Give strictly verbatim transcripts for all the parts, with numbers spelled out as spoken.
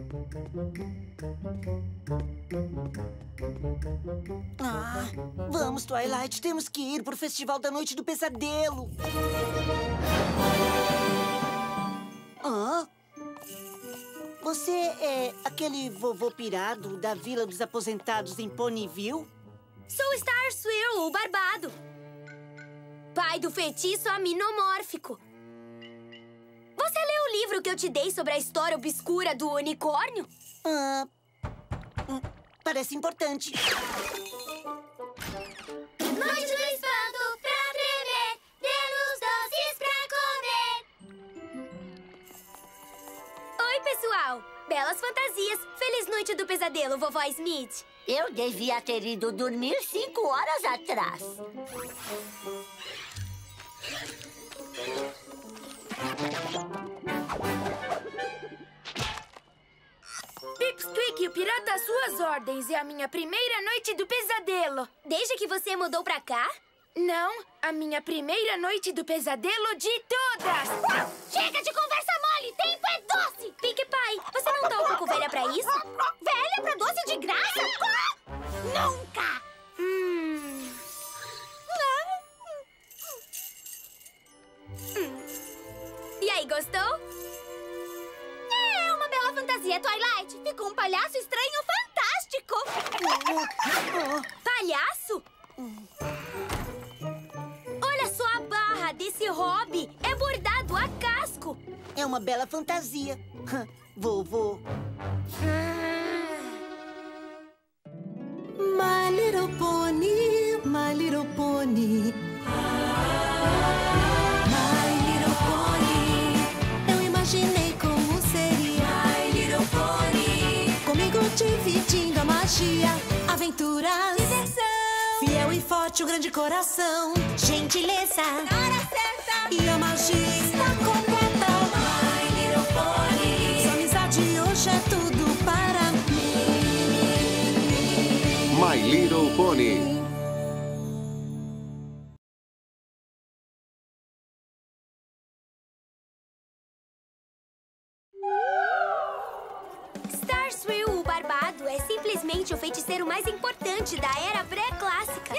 Ah, vamos, Twilight. Temos que ir pro Festival da Noite do Pesadelo. Ah? Você é aquele vovô pirado da Vila dos Aposentados em Ponyville? Sou Starswirl, o barbado. Pai do feitiço aminomórfico. Você leu o livro que eu te dei sobre a história obscura do unicórnio? Ah, hum, parece importante. Noite do espanto pra tremer, temos doces pra comer. Oi, pessoal. Belas fantasias. Feliz noite do pesadelo, vovó Smith. Eu devia ter ido dormir cinco horas atrás. Pipsqueak, o pirata às suas ordens. É a minha primeira noite do pesadelo. Desde que você mudou pra cá? Não, a minha primeira noite do pesadelo de todas. Chega de conversa mole, tempo é doce. Pique Pai, você não tá um pouco velha pra isso? Velha pra doce de graça? Nunca! Hum... Hum. E aí, gostou? É uma bela fantasia, Twilight. Ficou um palhaço estranho fantástico. Palhaço? Olha só a barra desse hobby. É bordado a casco. É uma bela fantasia. Vovô. My little pony, my little pony. My little pony. Eu imaginei como seria. My little pony. Comigo dividindo a magia, aventuras, diversão. Fiel e forte, um grande coração. Gentileza, na hora certa. E a magia está completa. My little pony. Sua amizade hoje é tudo para mim. My Little Pony. Starswirl, o barbado, é simplesmente o feiticeiro mais importante da era pré-clássica.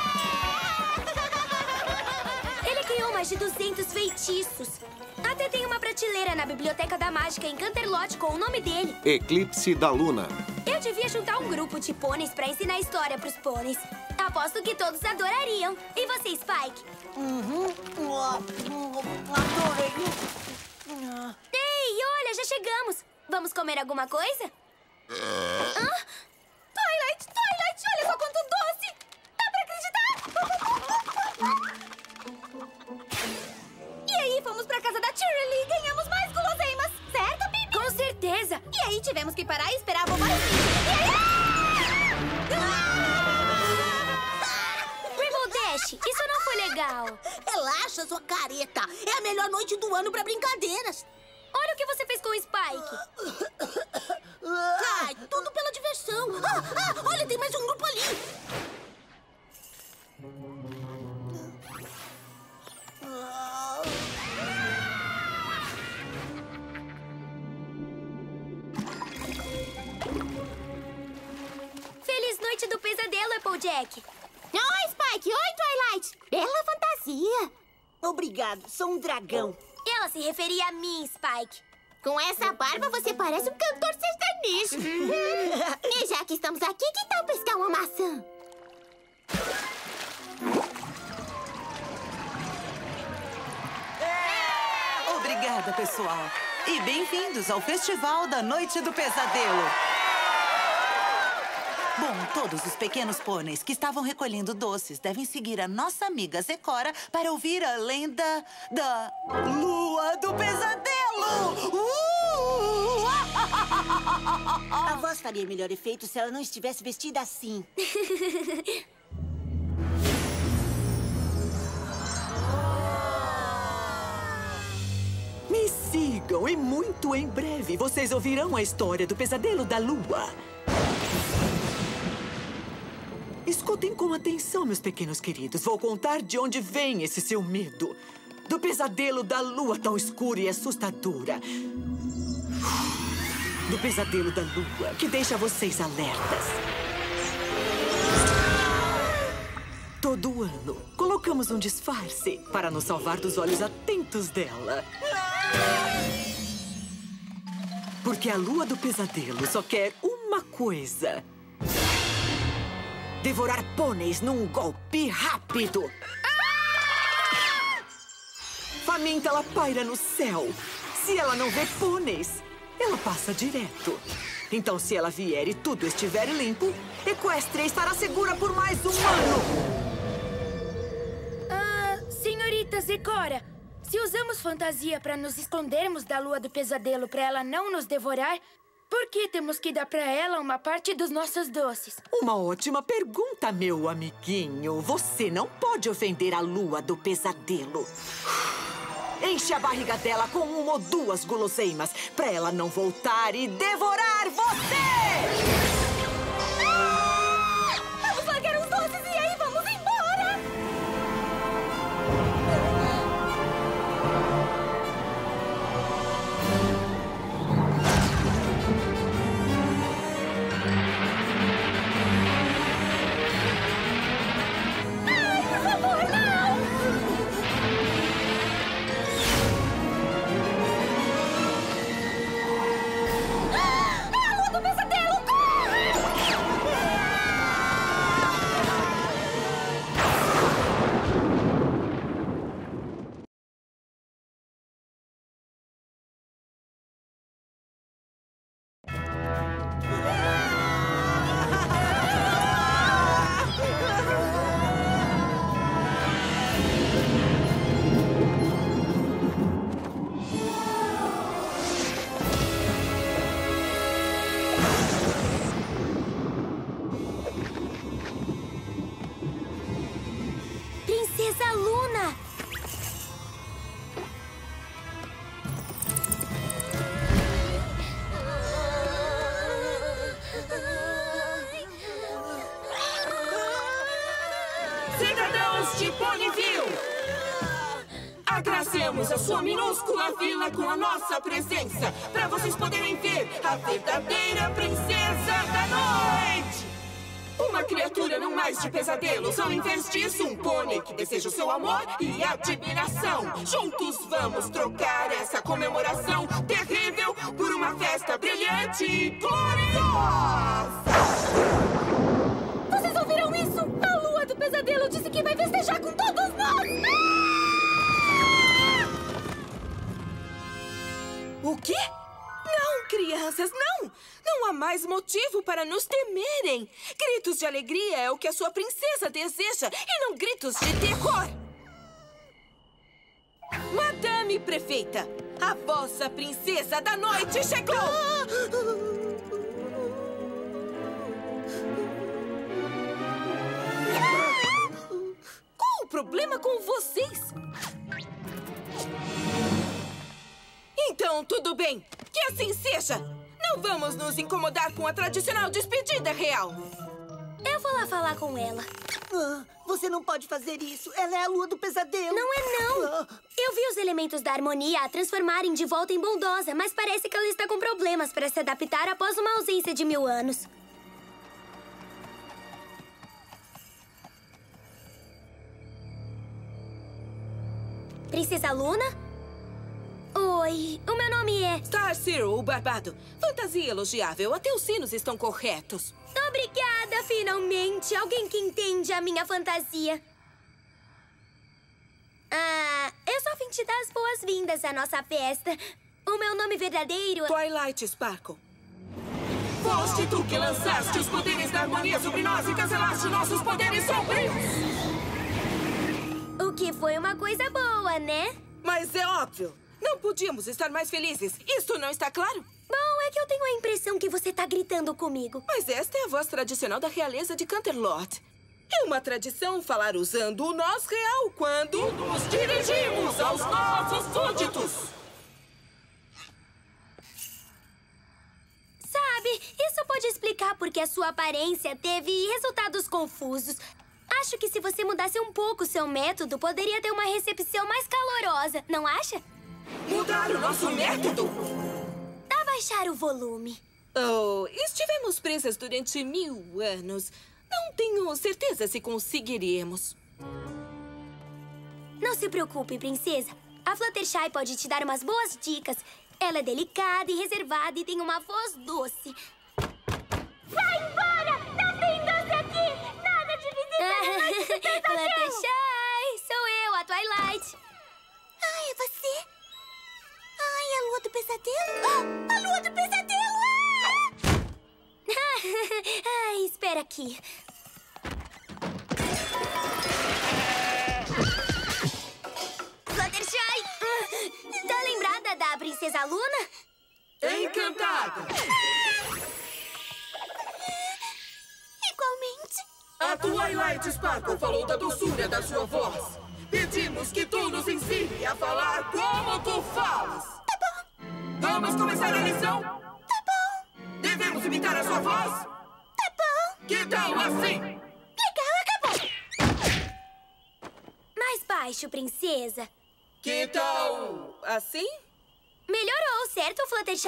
Ele criou mais de duzentos feitiços. Até tem uma prateleira na Biblioteca da Mágica em Canterlot com o nome dele. Eclipse da Luna. Eu devia juntar um grupo de pôneis pra ensinar história pros pôneis. Aposto que todos adorariam. E você, Spike? Uhum. Adorei. Ei, olha, já chegamos. Vamos comer alguma coisa? Hã? Twilight, Twilight, olha só quanto doce! Dá pra acreditar? E aí, fomos pra casa da Cheerilee e ganhamos mais guloseimas, certo, Bibi? Com certeza! E aí, tivemos que parar e esperar a vovó Smith. E aí... Rainbow Dash, isso não foi legal. Relaxa, sua careta. É a melhor noite do ano pra brincadeiras. Olha o que você fez com o Spike. Ai, tudo pela diversão. Ah, ah, olha, tem mais um grupo ali. Feliz noite do pesadelo, Applejack. Oi, Spike. Oi, Twilight. Bela fantasia. Obrigado, sou um dragão. Ela se referia a mim, Spike. Com essa barba, você parece um cantor sertanejo. E já que estamos aqui, que tal pescar uma maçã? Obrigada, pessoal. E bem-vindos ao Festival da Noite do Pesadelo. Bom, todos os pequenos pôneis que estavam recolhendo doces devem seguir a nossa amiga Zecora para ouvir a lenda da Lua do Pesadelo! Uh! A voz faria melhor efeito se ela não estivesse vestida assim. Me sigam e muito em breve vocês ouvirão a história do Pesadelo da Lua. Escutem com atenção, meus pequenos queridos. Vou contar de onde vem esse seu medo. Do pesadelo da lua tão escura e assustadora. do pesadelo da lua, que deixa vocês alertas. Todo ano, colocamos um disfarce para nos salvar dos olhos atentos dela. Porque a lua do pesadelo só quer uma coisa: devorar pôneis num golpe rápido. Faminta, ela paira no céu. Se ela não vê pôneis, ela passa direto. Então, se ela vier e tudo estiver limpo, Equestria estará segura por mais um ano. Ah, senhorita Zecora, se usamos fantasia para nos escondermos da lua do pesadelo para ela não nos devorar, por que temos que dar para ela uma parte dos nossos doces? Uma ótima pergunta, meu amiguinho. Você não pode ofender a lua do pesadelo. Enche a barriga dela com uma ou duas guloseimas para ela não voltar e devorar você! Ah! Vamos largar os doces e aí vamos embora! Ai, por favor, não! Princesa Luna! Cidadãos de Ponyville! Agracemos a sua minúscula vila com a nossa presença, para vocês poderem ver a verdadeira princesa da noite! Uma criatura não mais de pesadelos, ao invés disso, um pônei que deseja o seu amor e admiração. Juntos vamos trocar essa comemoração terrível por uma festa brilhante e gloriosa! Vocês ouviram isso? A lua do pesadelo disse que vai festejar com todos nós! O quê? Não, crianças, não! Não há mais motivo para nos temerem. Gritos de alegria é o que a sua princesa deseja, e não gritos de terror. Madame Prefeita, a vossa princesa da noite chegou! Qual o problema com vocês? Então, tudo bem. Que assim seja. Não vamos nos incomodar com a tradicional despedida real. Eu vou lá falar com ela. Ah, você não pode fazer isso. Ela é a lua do pesadelo. Não é, não. Ah. Eu vi os elementos da harmonia a transformarem de volta em bondosa, mas parece que ela está com problemas para se adaptar após uma ausência de mil anos. Princesa Luna? Oi, o meu nome é... Star Zero, o barbado. Fantasia elogiável. Até os sinos estão corretos. Obrigada, finalmente. Alguém que entende a minha fantasia. Ah, eu só vim te dar as boas-vindas à nossa festa. O meu nome verdadeiro... Twilight Sparkle. Foste tu que lançaste os poderes da harmonia sobre nós e cancelaste nossos poderes sombrios. O que foi uma coisa boa, né? Mas é óbvio. Não podíamos estar mais felizes. Isso não está claro? Bom, é que eu tenho a impressão que você tá gritando comigo. Mas esta é a voz tradicional da realeza de Canterlot. É uma tradição falar usando o nós real quando nos dirigimos aos nossos súditos. Sabe, isso pode explicar porque a sua aparência teve resultados confusos. Acho que se você mudasse um pouco seu método, poderia ter uma recepção mais calorosa, não acha? Mudar o nosso método? Tava baixar o volume. Oh, estivemos presas durante mil anos. Não tenho certeza se conseguiremos. Não se preocupe, princesa. A Fluttershy pode te dar umas boas dicas. Ela é delicada e reservada e tem uma voz doce. Vai embora! Não tem doce aqui! Nada de visita! Fluttershy, sou eu, a Twilight. Ai, é você? Ai, a lua do pesadelo? Ah, a lua do pesadelo! Ah! Ai, espera aqui. Fluttershy! Tá lembrada da Princesa Luna? Encantada! Igualmente. A Twilight Sparkle falou da doçura da sua voz. Pedimos que tu nos ensine a falar como tu falas. Tá bom. Vamos começar a lição? Tá bom. Devemos imitar a sua voz? Tá bom. Que tal assim? Legal, acabou. Mais baixo, princesa. Que tal assim? Melhorou, certo, Fluttershy?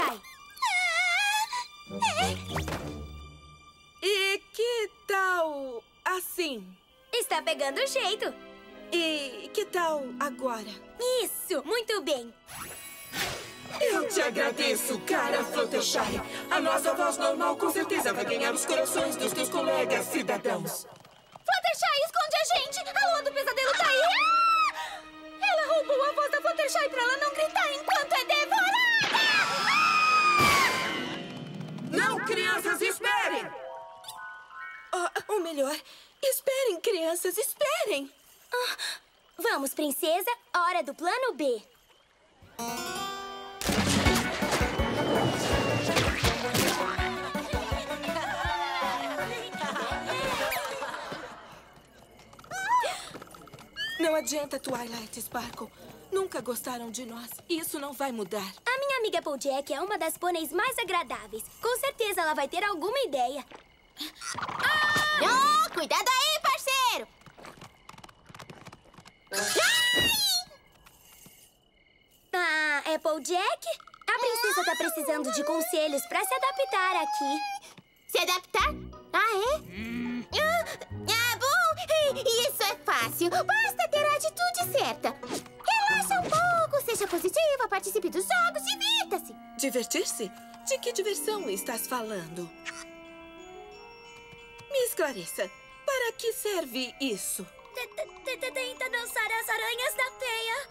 E que tal assim? Está pegando o jeito. E que tal agora? Isso, muito bem. Eu te agradeço, cara Fluttershy. A nossa voz normal com certeza vai ganhar os corações dos teus colegas cidadãos. Fluttershy, esconde a gente! A lua do pesadelo tá aí! Ah! Ela roubou a voz da Fluttershy pra ela não gritar enquanto é devorada! Não, crianças, esperem! Ah, ou melhor, esperem, crianças, esperem! Ah, vamos, princesa. Hora do plano B. Não adianta, Twilight Sparkle. Nunca gostaram de nós. Isso não vai mudar. A minha amiga Applejack é uma das pôneis mais agradáveis. Com certeza ela vai ter alguma ideia. Ah! Oh, cuidado aí, parceiro! Ah, Applejack? A princesa tá precisando de conselhos pra se adaptar aqui. Se adaptar? Ah, é? Ah, ah, bom, isso é fácil. Basta ter a atitude certa. Relaxa um pouco, seja positiva, participe dos jogos, divirta-se. Divertir-se? De que diversão estás falando? Me esclareça. Para que serve isso? Tenta dançar as aranhas da teia.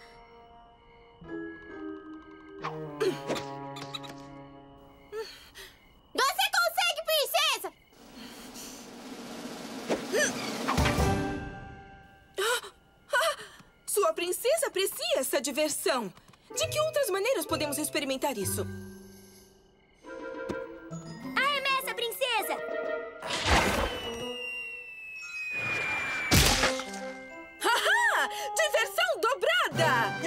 Você consegue, princesa! Ah, ah, sua princesa aprecia essa diversão. De que outras maneiras podemos experimentar isso? Arremessa, princesa! Haha! Diversão dobrada!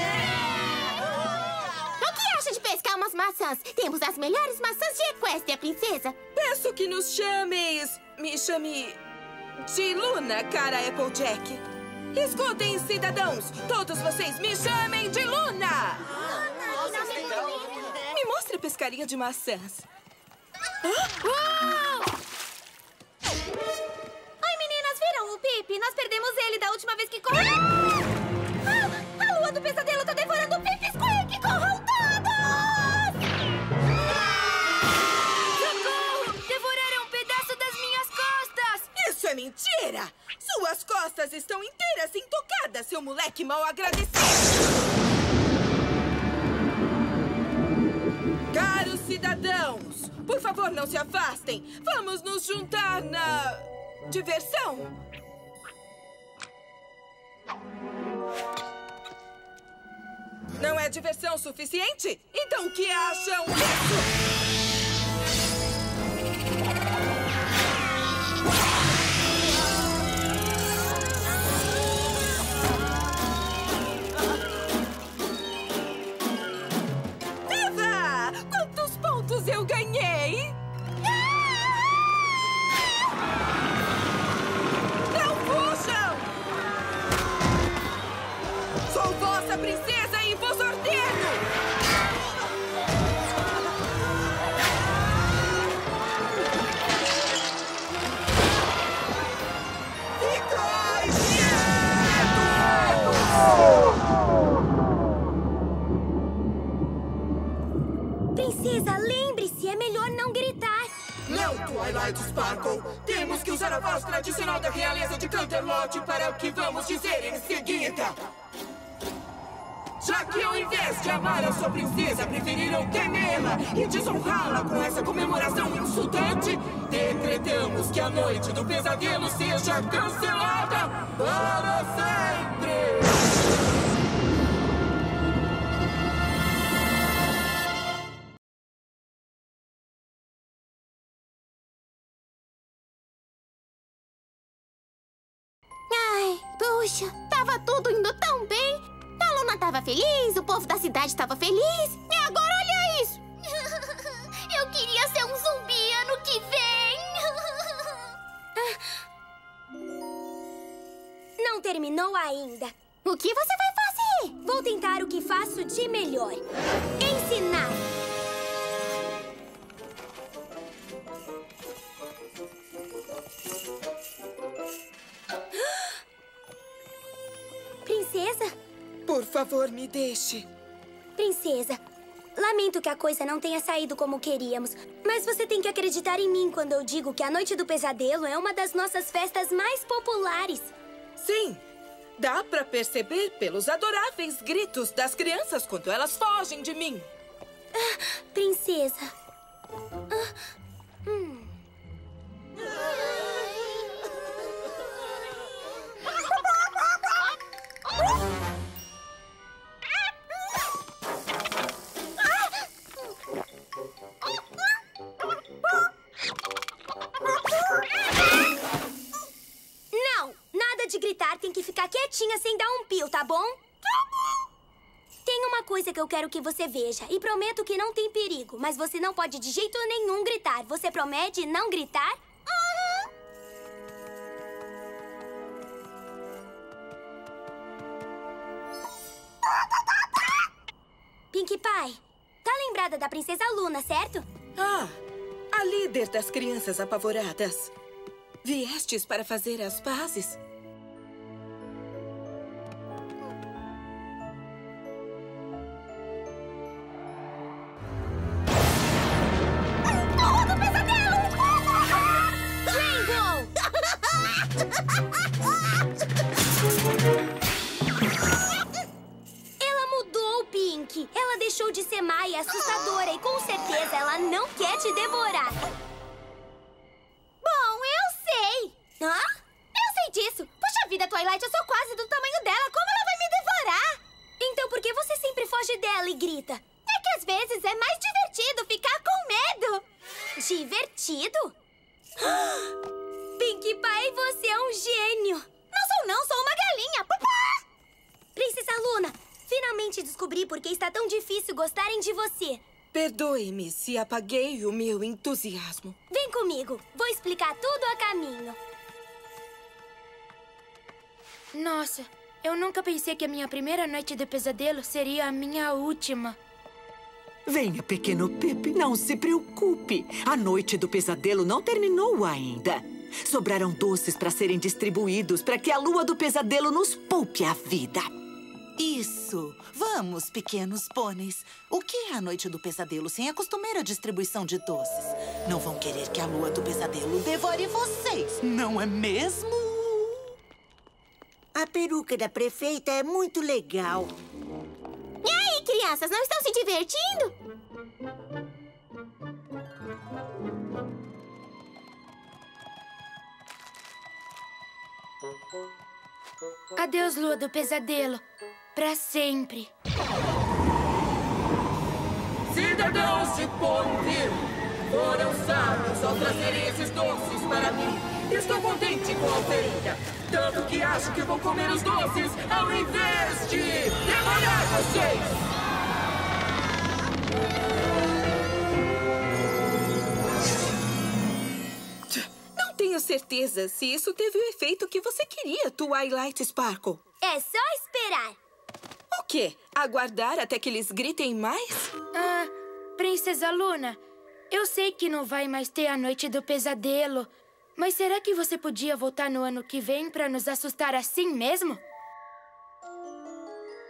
O que acha de pescar umas maçãs? Temos as melhores maçãs de Equestria, princesa. Peço que nos chames... Me chame... de Luna, cara Applejack. Escutem, cidadãos! Todos vocês me chamem de Luna! Me mostre a pescaria de maçãs. Ah! Oi, meninas, viram o Pip? Nós perdemos ele da última vez que correu. Ah, a lua do pesadelo tá devorando o Pip Squeak! Corram todos! Socorro! Devoraram um pedaço das minhas costas! Isso é mentira! Suas costas estão inteiras intocadas, seu moleque mal agradecido! Caros cidadãos, por favor, não se afastem. Vamos nos juntar na... diversão? Não é diversão suficiente? Então o que acham disso? Quantos pontos eu ganhei? Não fujam! Sou vossa princesa e vos ordeno! Não, Twilight Sparkle. Temos que usar a voz tradicional da realeza de Canterlot para o que vamos dizer em seguida. Já que ao invés de amar a sua princesa, preferiram temê-la e desonrá-la com essa comemoração insultante, decretamos que a noite do pesadelo seja cancelada para sempre! Ai, puxa, tava tudo indo tão bem. A Luna tava feliz, o povo da cidade tava feliz. E agora olha isso. Eu queria ser um zumbi ano que vem. Não terminou ainda. O que você vai fazer? Vou tentar o que faço de melhor. Ensinar. Princesa? Por favor, me deixe. Princesa, lamento que a coisa não tenha saído como queríamos, mas você tem que acreditar em mim quando eu digo que a Noite do Pesadelo é uma das nossas festas mais populares. Sim, dá pra perceber pelos adoráveis gritos das crianças quando elas fogem de mim. Ah, princesa. Ah, hum. Não, nada de gritar, tem que ficar quietinha sem dar um pio, tá bom? Tem uma coisa que eu quero que você veja e prometo que não tem perigo, mas você não pode de jeito nenhum gritar. Você promete não gritar? Uhum. Pinkie Pie, tá lembrada da Princesa Luna, certo? Ah, a líder das crianças apavoradas. Viestes para fazer as pazes? Do pesadelo! Rainbow! Ela mudou, Pink. Ela deixou de ser má e assustadora e com certeza ela não quer te devorar. Bom, eu sei. Hã? Eu sei disso. Puxa vida, Twilight, eu sou quase do tamanho dela. Como ela vai me devorar? Então por que você sempre foge dela e grita? É que às vezes é mais divertido ficar com medo. Divertido? Pinkie Pie, você é um gênio. Não sou não, sou uma galinha. Papá! Princesa Luna, finalmente descobri por que está tão difícil gostarem de você. Perdoe-me se apaguei o meu entusiasmo. Vem comigo, vou explicar tudo a caminho. Nossa, eu nunca pensei que a minha primeira noite de pesadelo seria a minha última. Venha, pequeno Pip, não se preocupe. A noite do pesadelo não terminou ainda. Sobraram doces para serem distribuídos para que a lua do pesadelo nos poupe a vida. Isso! Vamos, pequenos pôneis. O que é a noite do pesadelo sem a costumeira distribuição de doces? Não vão querer que a lua do pesadelo devore vocês, não é mesmo? A peruca da prefeita é muito legal. E aí, crianças, não estão se divertindo? Adeus, lua do pesadelo. Pra sempre. Cidadãos de Ponyville, foram sábios ao trazerem esses doces para mim. Estou contente com a oferenda, tanto que acho que vou comer os doces ao invés de devorar vocês. Não tenho certeza se isso teve o efeito que você queria, Twilight Sparkle. É só esperar. O quê? Aguardar até que eles gritem mais? Ah, Princesa Luna, eu sei que não vai mais ter a noite do pesadelo, mas será que você podia voltar no ano que vem pra nos assustar assim mesmo?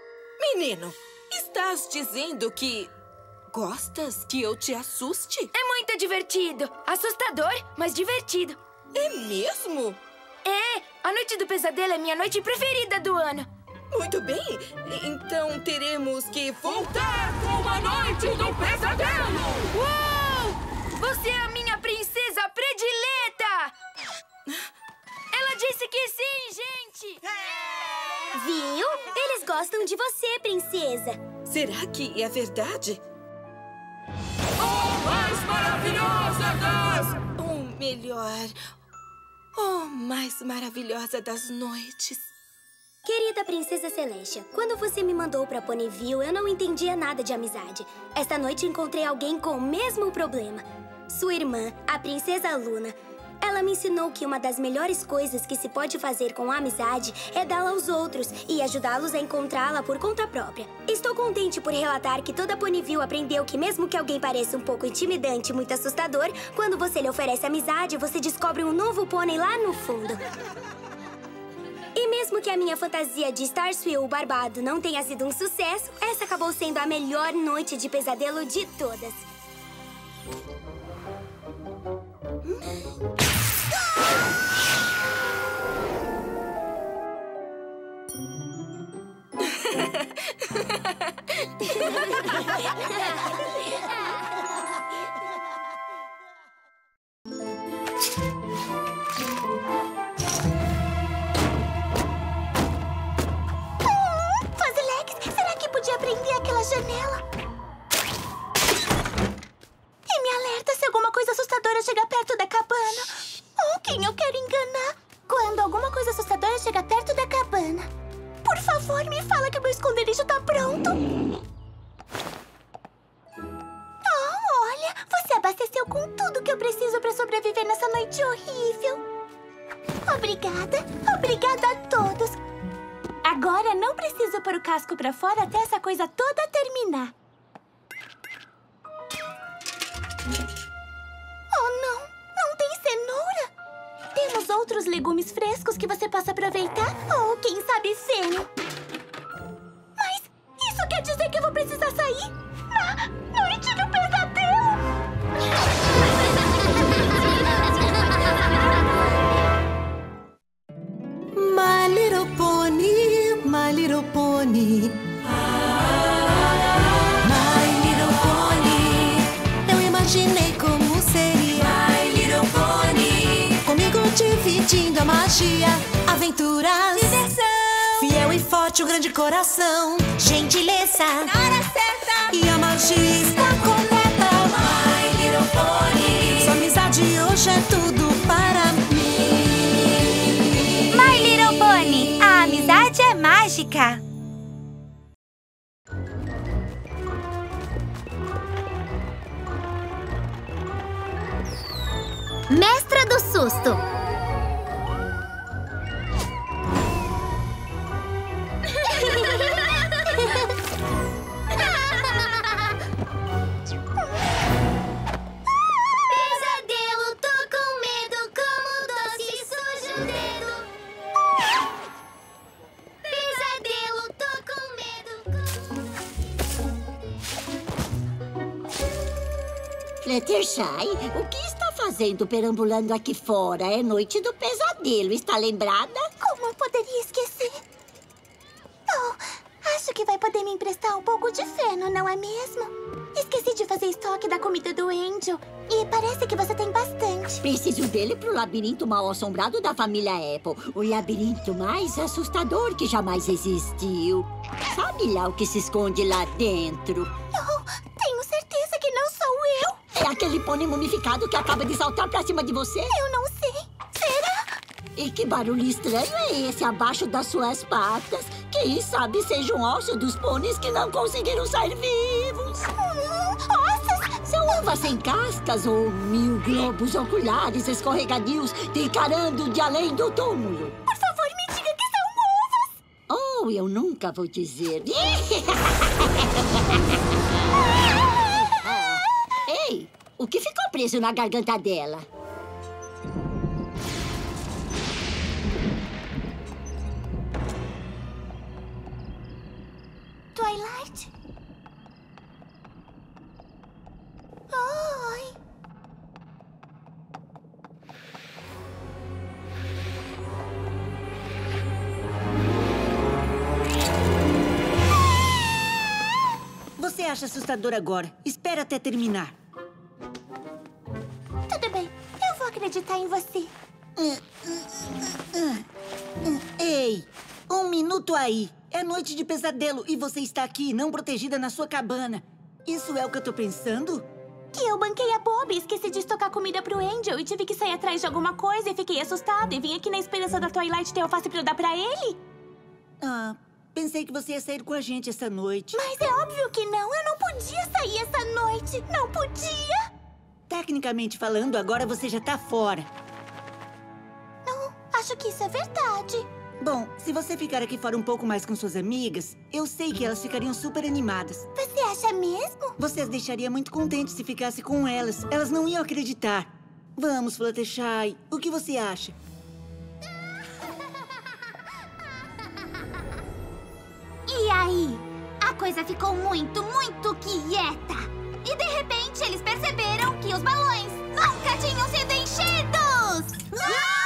Menino, estás dizendo que gostas que eu te assuste? É muito divertido. Assustador, mas divertido. É mesmo? É, a Noite do Pesadelo é minha noite preferida do ano. Muito bem. Então teremos que voltar com uma Noite do Pesadelo! Uou! Você é a minha princesa predileta! Ela disse que sim, gente! Viu? Eles gostam de você, princesa. Será que é verdade? Oh, mais maravilhosa das... Ou melhor... Oh, mais maravilhosa das noites. Querida Princesa Celestia, quando você me mandou pra Ponyville, eu não entendia nada de amizade. Esta noite encontrei alguém com o mesmo problema. Sua irmã, a Princesa Luna. Ela me ensinou que uma das melhores coisas que se pode fazer com a amizade é dá-la aos outros e ajudá-los a encontrá-la por conta própria. Estou contente por relatar que toda Ponyville aprendeu que mesmo que alguém pareça um pouco intimidante e muito assustador, quando você lhe oferece amizade, você descobre um novo pônei lá no fundo. E mesmo que a minha fantasia de Starswill, o Barbado, não tenha sido um sucesso, essa acabou sendo a melhor noite de pesadelo de todas. Fuzzylegs, será que podia prender aquela janela? E me alerta se alguma coisa assustadora chegar perto da cabana. Oh, quem eu quero enganar? Quando alguma coisa assustadora chega perto da cabana, por favor, me fala que o meu esconderijo tá pronto. Oh, olha, você abasteceu com tudo que eu preciso pra sobreviver nessa noite horrível. Obrigada, obrigada a todos. Agora não preciso pôr o casco pra fora até essa coisa toda terminar. Oh, não, não tem cenoura. Temos outros legumes frescos que você possa aproveitar? Ou, quem sabe, feno. Mas isso quer dizer que eu vou precisar sair na Noite do Pesadelo? My little pony, my little pony. My little pony. Eu imaginei como seria. My little pony. Comigo dividindo a magia, aventuras, diversão. Fiel e forte, um grande coração, gentileza na hora certa. E a magia está completa. My little pony. Sua amizade hoje é tudo para mim. My Little Pony, a amizade é mágica. Mestra do Susto. Pesadelo, tô com medo, como doce sujo o dedo. Pesadelo, tô com medo. Fluttershy, o que está fazendo perambulando aqui fora? É Noite do Pesadelo, está lembrada? Como eu poderia esquecer? Oh, acho que vai poder me emprestar um pouco de feno, não é mesmo? Esqueci de fazer estoque da comida do Angel. E parece que você tem bastante. Preciso dele pro labirinto mal-assombrado da família Apple. O labirinto mais assustador que jamais existiu. Sabe lá o que se esconde lá dentro? Oh, tenho certeza que não sou eu. É aquele pônei mumificado que acaba de saltar pra cima de você? Eu não sei. Será? E que barulho estranho é esse abaixo das suas patas? Quem sabe seja um osso dos pôneis que não conseguiram sair vivos. Hum, ossos? São uvas sem cascas ou mil globos oculares escorregadios te encarando de além do túmulo. Por favor, me diga que são uvas. Oh, eu nunca vou dizer. Ei, o que ficou preso na garganta dela? Twilight? Oi. acha assustador agora. Espera até terminar. Tudo bem, eu vou acreditar em você. Ei, um minuto aí. É noite de pesadelo e você está aqui, não protegida na sua cabana. Isso é o que eu tô pensando? Que eu banquei a Bob, esqueci de estocar comida pro Angel e tive que sair atrás de alguma coisa e fiquei assustada e vim aqui na esperança da Twilight ter alface pra eu dar pra ele. Ah, pensei que você ia sair com a gente essa noite. Mas é óbvio que não, eu não podia sair essa noite, não podia. Tecnicamente falando, agora você já tá fora. Não, acho que isso é verdade. Bom, se você ficar aqui fora um pouco mais com suas amigas, eu sei que elas ficariam super animadas. Você acha mesmo? Você as deixaria muito contentes se ficasse com elas. Elas não iam acreditar. Vamos, Fluttershy. O que você acha? E aí? A coisa ficou muito, muito quieta. E de repente eles perceberam que os balões nunca tinham sido enchidos! Ah!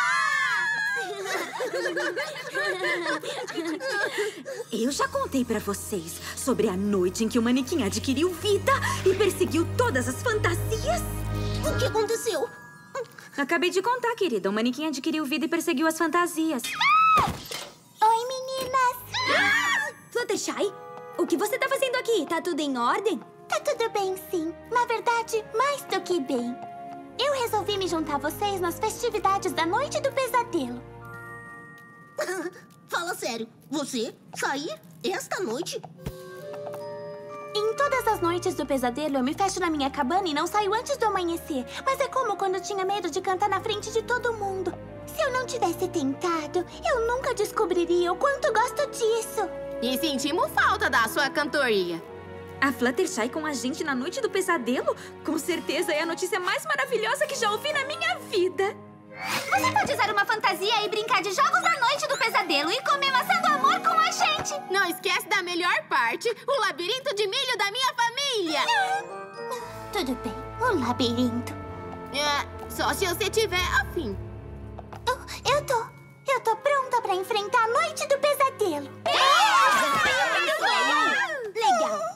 Eu já contei pra vocês sobre a noite em que o manequim adquiriu vida e perseguiu todas as fantasias. O que aconteceu? Acabei de contar, querida. O manequim adquiriu vida e perseguiu as fantasias. Ah! Oi, meninas! Ah! Fluttershy, o que você tá fazendo aqui? Tá tudo em ordem? Tá tudo bem, sim. Na verdade, mais do que bem. Eu resolvi me juntar a vocês nas festividades da Noite do Pesadelo. Fala sério, você sair esta noite? Em todas as noites do pesadelo, eu me fecho na minha cabana e não saio antes do amanhecer. Mas é como quando eu tinha medo de cantar na frente de todo mundo. Se eu não tivesse tentado, eu nunca descobriria o quanto gosto disso. E sentimos falta da sua cantoria. A Fluttershy com a gente na Noite do Pesadelo? Com certeza é a notícia mais maravilhosa que já ouvi na minha vida. Você pode usar uma fantasia e brincar de jogos da Noite do Pesadelo e comer maçã do amor com a gente. Não esquece da melhor parte, o labirinto de milho da minha família. Tudo bem, o labirinto. É, só se você tiver afim. Eu, eu tô, eu tô pronta pra enfrentar a Noite do Pesadelo. Legal.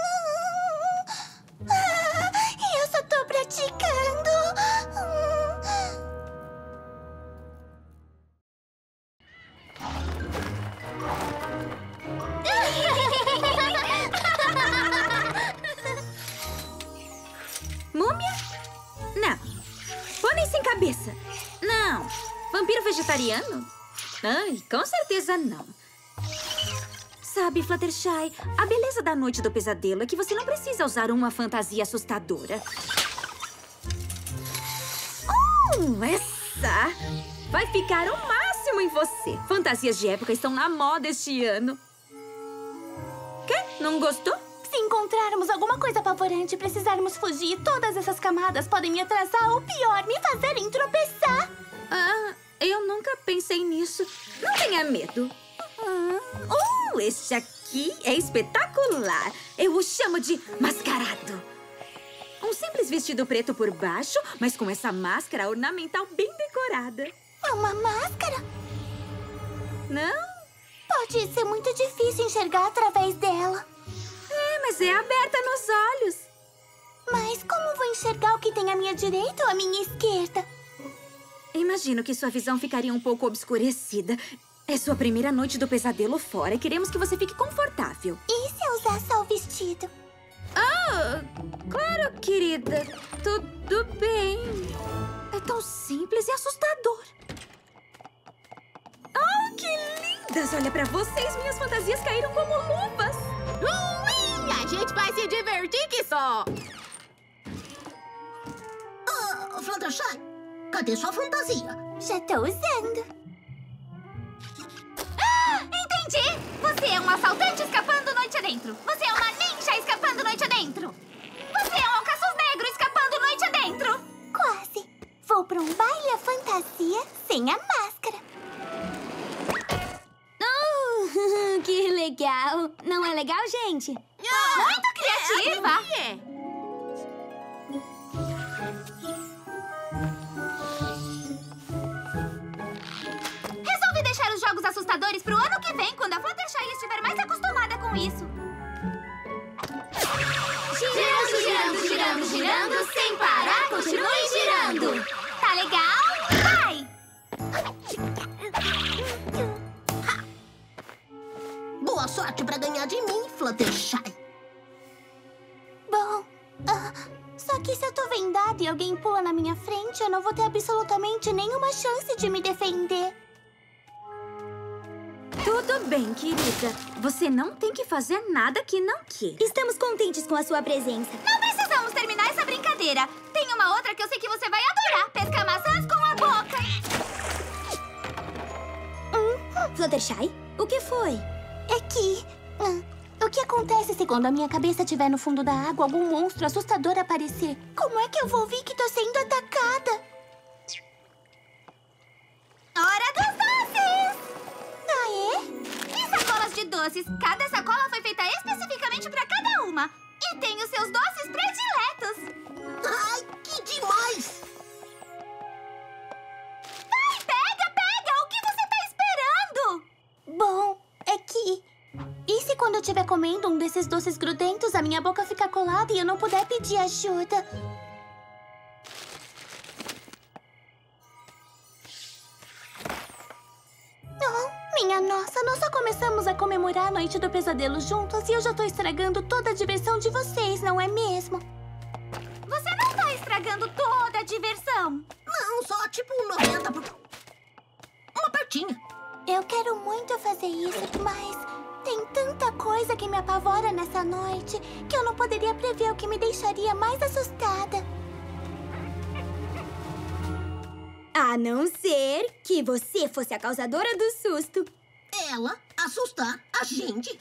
Eu só tô praticando. Múmia? Não. Pônei sem cabeça? Não. Vampiro vegetariano? Ai, com certeza não. Sabe, Fluttershy, a beleza da Noite do Pesadelo é que você não precisa usar uma fantasia assustadora. Uh, essa vai ficar o máximo em você. Fantasias de época estão na moda este ano. Quê? Não gostou? Se encontrarmos alguma coisa apavorante e precisarmos fugir, todas essas camadas podem me atrasar ou, pior, me fazerem tropeçar. Ah, eu nunca pensei nisso. Não tenha medo. Uh, este aqui é espetacular. Eu o chamo de mascarado. Um simples vestido preto por baixo, mas com essa máscara ornamental bem decorada. Uma máscara? Não? Pode ser muito difícil enxergar através dela. É, mas é aberta nos olhos. Mas como vou enxergar o que tem à minha direita ou à minha esquerda? Imagino que sua visão ficaria um pouco obscurecida. É sua primeira noite do pesadelo fora e queremos que você fique confortável. E se eu usar só o vestido? Ah, claro, querida. Tudo bem. É tão simples e assustador. Oh, que lindas! Olha pra vocês, minhas fantasias caíram como luvas. Ui, a gente vai se divertir que só. Ah, Fluttershy, cadê sua fantasia? Já tô usando. Ah, entendi! Você é um assaltante escapando noite adentro. Você é uma ninja escapando noite adentro. Você é um alcaçuz negro escapando noite adentro. Quase. Vou pra um baile à fantasia sem a máscara. Oh, que legal. Não é legal, gente? Ah, muito criativa! É, é. Resolvi deixar os jogos assustadores pro ano que vem, quando a Fluttershy estiver mais acostumada com isso. vou ter absolutamente nenhuma chance de me defender. Tudo bem, querida. Você não tem que fazer nada que não queira. Estamos contentes com a sua presença. Não precisamos terminar essa brincadeira. Tem uma outra que eu sei que você vai adorar. Pescar maçãs com a boca. Hum, Fluttershy, o que foi? É que... Hum, o que acontece se quando a minha cabeça estiver no fundo da água, algum monstro assustador aparecer? Como é que eu vou ouvir que tô sendo atacada? Hora dos doces! Ah, é? E sacolas de doces. Cada sacola foi feita especificamente pra cada uma. E tem os seus doces prediletos. Ai, que demais! Vai, pega, pega! O que você tá esperando? Bom, é que... E se quando eu estiver comendo um desses doces grudentos, a minha boca ficar colada e eu não puder pedir ajuda? Oh, minha nossa, nós só começamos a comemorar a noite do pesadelo juntos e eu já tô estragando toda a diversão de vocês, não é mesmo? Você não tá estragando toda a diversão. Não, só tipo noventa por... Uma partinha. Eu quero muito fazer isso, mas tem tanta coisa que me apavora nessa noite que eu não poderia prever o que me deixaria mais assustada. A não ser que você fosse a causadora do susto. Ela assustar a gente.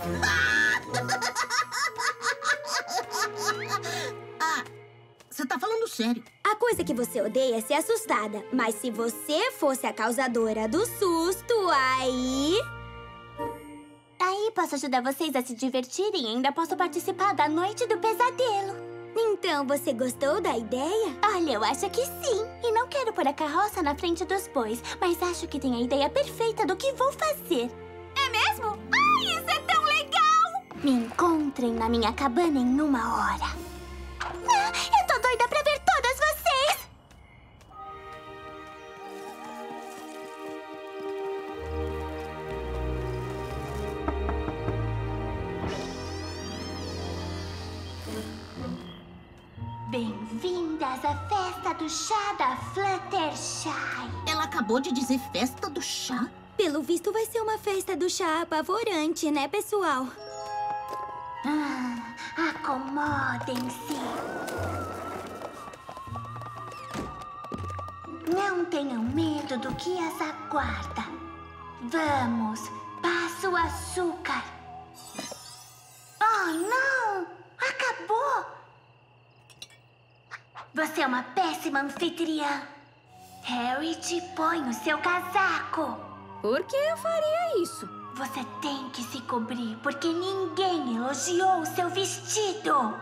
Ah, você tá falando sério? A coisa que você odeia é ser assustada. Mas se você fosse a causadora do susto, aí... Aí posso ajudar vocês a se divertirem e ainda posso participar da noite do pesadelo. Então, você gostou da ideia? Olha, eu acho que sim. E não quero pôr a carroça na frente dos bois, mas acho que tem a ideia perfeita do que vou fazer. É mesmo? Ai, isso é tão legal! Me encontrem na minha cabana em uma hora. Ah, eu tô doida pra ver todas vocês! Bem-vindas à festa do chá da Fluttershy. Ela acabou de dizer festa do chá? Pelo visto, vai ser uma festa do chá apavorante, né, pessoal? Ah, acomodem-se. Não tenham medo do que as aguarda. Vamos, passa o açúcar. Oh, não! Acabou! Você é uma péssima anfitriã. Harriet, põe o seu casaco. Por que eu faria isso? Você tem que se cobrir, porque ninguém elogiou o seu vestido.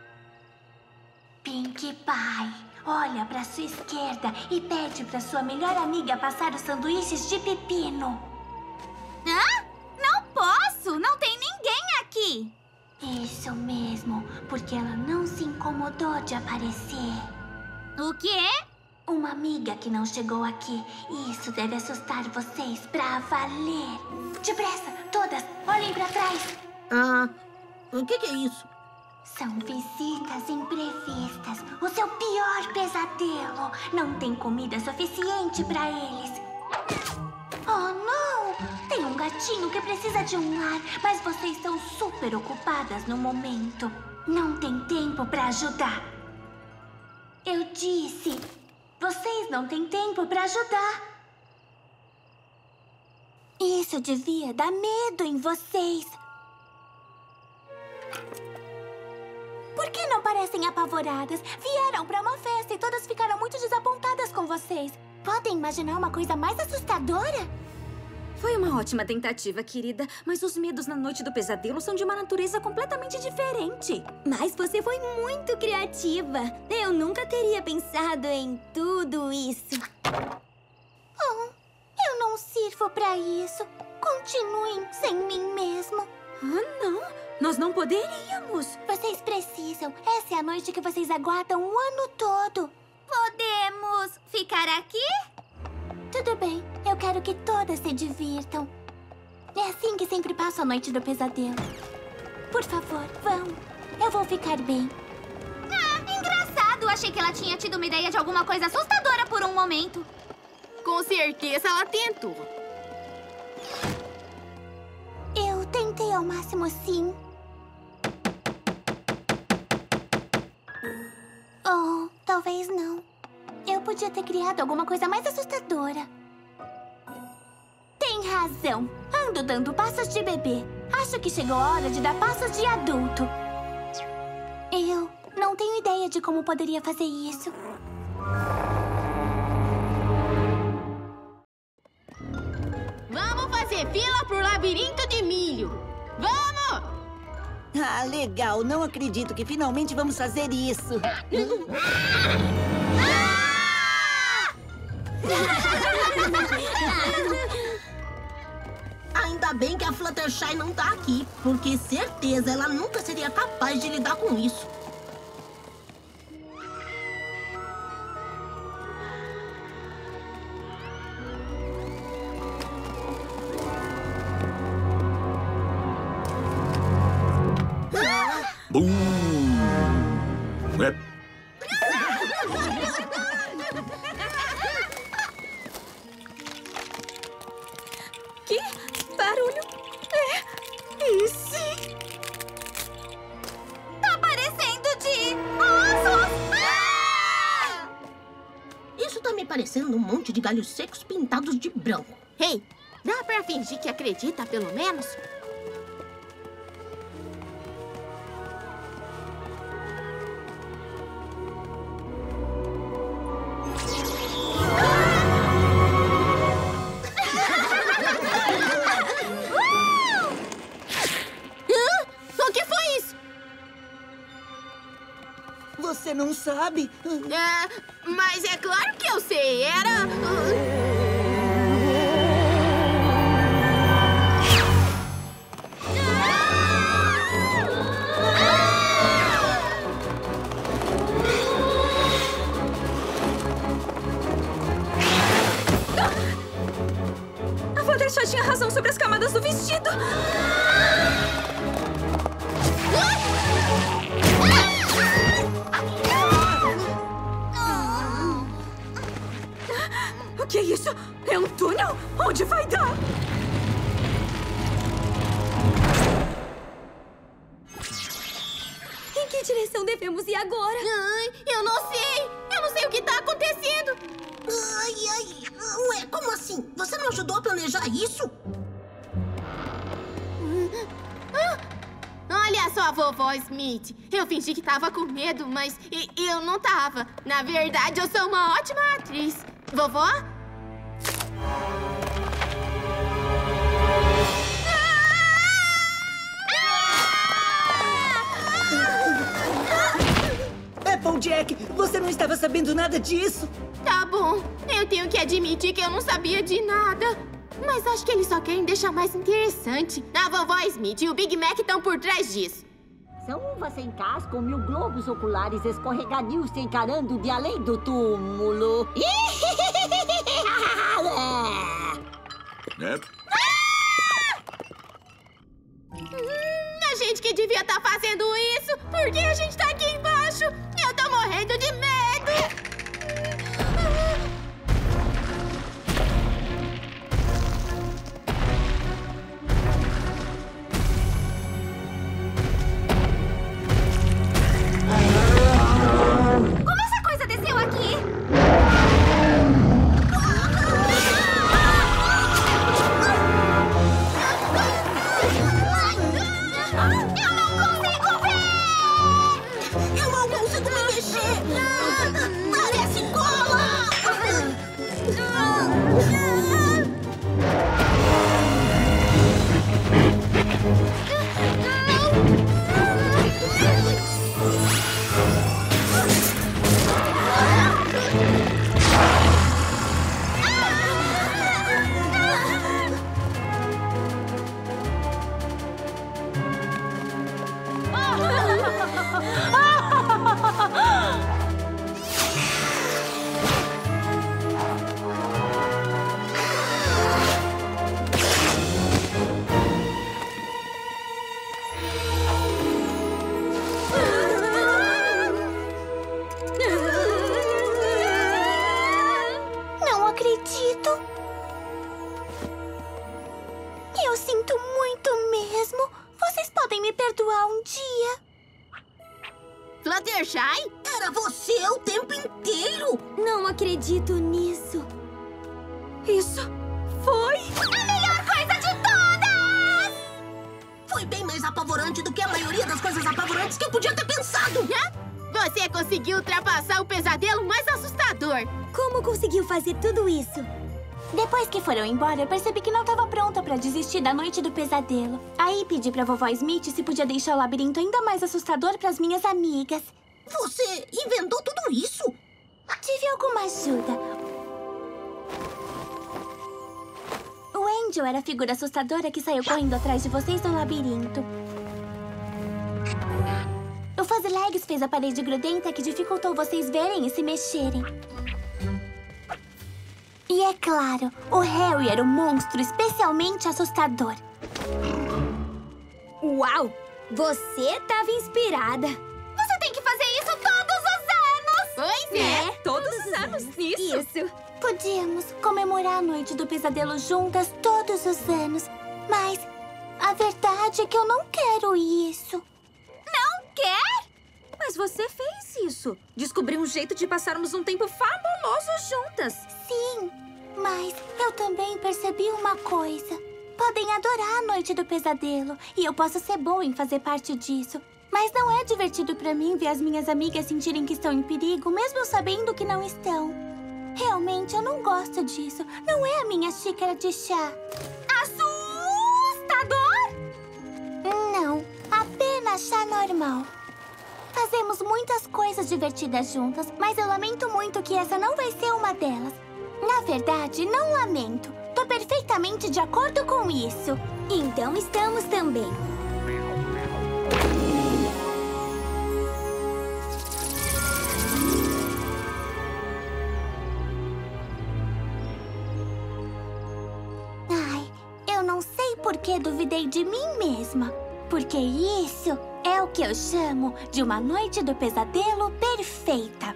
Pinkie Pie, olha para sua esquerda e pede para sua melhor amiga passar os sanduíches de pepino. Hã? Não posso! Não tem ninguém aqui! Isso mesmo, porque ela não se incomodou de aparecer. O quê? Uma amiga que não chegou aqui. Isso deve assustar vocês pra valer. Depressa, todas, olhem pra trás. Ah, o que, que é isso? São visitas imprevistas. O seu pior pesadelo. Não tem comida suficiente pra eles. Oh, não! Tem um gatinho que precisa de um lar, mas vocês estão super ocupadas no momento. Não tem tempo pra ajudar. Eu disse, vocês não têm tempo pra ajudar. Isso devia dar medo em vocês. Por que não parecem apavoradas? Vieram pra uma festa e todas ficaram muito desapontadas com vocês. Podem imaginar uma coisa mais assustadora? Foi uma ótima tentativa, querida. Mas os medos na noite do pesadelo são de uma natureza completamente diferente. Mas você foi muito criativa. Eu nunca teria pensado em tudo isso. Oh, eu não sirvo pra isso. Continuem sem mim mesmo. Ah, não. Nós não poderíamos. Vocês precisam. Essa é a noite que vocês aguardam o ano todo. Podemos ficar aqui? Tudo bem. Eu quero que todas se divirtam. É assim que sempre passo a noite do pesadelo. Por favor, vão. Eu vou ficar bem. Ah, engraçado. Achei que ela tinha tido uma ideia de alguma coisa assustadora momento. Com certeza ela tentou. Eu tentei ao máximo, sim. Oh, talvez não. Eu podia ter criado alguma coisa mais assustadora. Tem razão. Ando dando passos de bebê. Acho que chegou a hora de dar passos de adulto. Eu não tenho ideia de como poderia fazer isso. Vamos fazer fila pro labirinto de milho. Vamos! Ah, legal. Não acredito que finalmente vamos fazer isso. Ainda bem que a Fluttershy não tá aqui, porque certeza ela nunca seria capaz de lidar com isso. Bum! É. Que barulho é esse? Tá parecendo de ossos! Ah! Isso tá me parecendo um monte de galhos secos pintados de branco. Ei, dá pra fingir que acredita, pelo menos? Você não sabe? É, mas é claro que eu sei. Era... A Fluttershy tinha razão sobre as camadas do vestido. O que é isso? É um túnel? Onde vai dar? Em que direção devemos ir agora? Ai, eu não sei. Eu não sei o que tá acontecendo. Ai, ai. Ué, como assim? Você não ajudou a planejar isso? Ah, olha só, vovó Smith. Eu fingi que tava com medo, mas e- eu não tava. Na verdade, eu sou uma ótima atriz. Vovó? Applejack, você não estava sabendo nada disso? Tá bom. Eu tenho que admitir que eu não sabia de nada. Mas acho que eles só querem deixar mais interessante. A vovó Smith e o Big Mac estão por trás disso. São uvas sem casco, mil globos oculares escorregadios te encarando de além do túmulo. É. Hum, a gente que devia estar fazendo isso. Por que a gente tá aqui embaixo? Eu tô morrendo de medo. Como essa coisa desceu aqui? Eu não consigo ver! Eu não consigo me mexer! dia. Fluttershy? Era você o tempo inteiro? Não acredito nisso. Isso foi... a melhor coisa de todas! Foi bem mais apavorante do que a maioria das coisas apavorantes que eu podia ter pensado. Você conseguiu ultrapassar o pesadelo mais assustador. Como conseguiu fazer tudo isso? Depois que foram embora, eu percebi que não estava pronta para desistir da noite do pesadelo. Aí pedi pra vovó Smith se podia deixar o labirinto ainda mais assustador para as minhas amigas. Você inventou tudo isso? Tive alguma ajuda. O Angel era a figura assustadora que saiu correndo atrás de vocês no labirinto. O Fuzzy fez a parede grudenta que dificultou vocês verem e se mexerem. E é claro, o Harry era um monstro especialmente assustador. Uau! Você estava inspirada. Você tem que fazer isso todos os anos! Pois é! é todos os anos, isso! Isso! Podíamos comemorar a noite do pesadelo juntas todos os anos. Mas a verdade é que eu não quero isso. Não quer? Mas você fez isso. Descobriu um jeito de passarmos um tempo fabuloso juntas. Sim, mas eu também percebi uma coisa. Podem adorar a noite do pesadelo. E eu posso ser boa em fazer parte disso. Mas não é divertido pra mim ver as minhas amigas sentirem que estão em perigo, mesmo sabendo que não estão. Realmente, eu não gosto disso. Não é a minha xícara de chá. Assustador? Não, apenas chá normal. Fazemos muitas coisas divertidas juntas, mas eu lamento muito que essa não vai ser uma delas. Na verdade, não lamento. Tô perfeitamente de acordo com isso. Então estamos também. Ai, eu não sei por que duvidei de mim mesma. Porque isso é o que eu chamo de uma noite do pesadelo perfeita.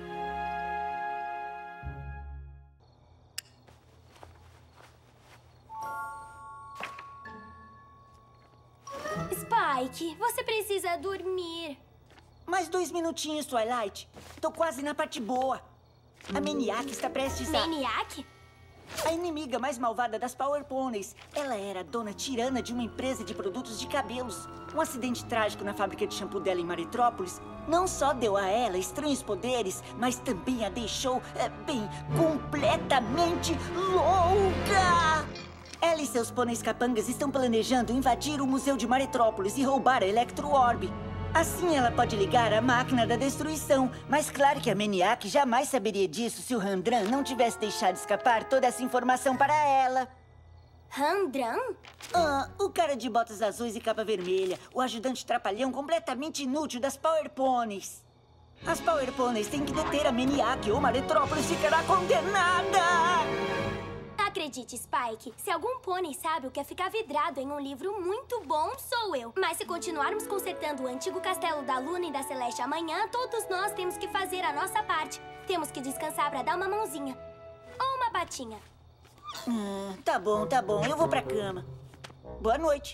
Spike, você precisa dormir. Mais dois minutinhos, Twilight. Tô quase na parte boa. A Maniac está prestes a... Maniac? A inimiga mais malvada das Power Ponies. Ela era a dona tirana de uma empresa de produtos de cabelos. Um acidente trágico na fábrica de shampoo dela em Maretrópolis não só deu a ela estranhos poderes, mas também a deixou, é, bem, completamente louca! Ela e seus pôneis capangas estão planejando invadir o Museu de Maretrópolis e roubar a Electro Orb. Assim ela pode ligar a máquina da destruição. Mas claro que a Maniac jamais saberia disso se o Randran não tivesse deixado escapar toda essa informação para ela. Randran? Ah, o cara de botas azuis e capa vermelha. O ajudante trapalhão completamente inútil das Power Ponies. As Power Ponies têm que deter a Maniac ou Maretrópolis ficará condenada! Acredite, Spike, se algum pônei sabe o que é ficar vidrado em um livro muito bom, sou eu. Mas se continuarmos consertando o antigo castelo da Luna e da Celeste amanhã, todos nós temos que fazer a nossa parte. Temos que descansar pra dar uma mãozinha. Ou uma patinha. Hum, tá bom, tá bom. Eu vou pra cama. Boa noite.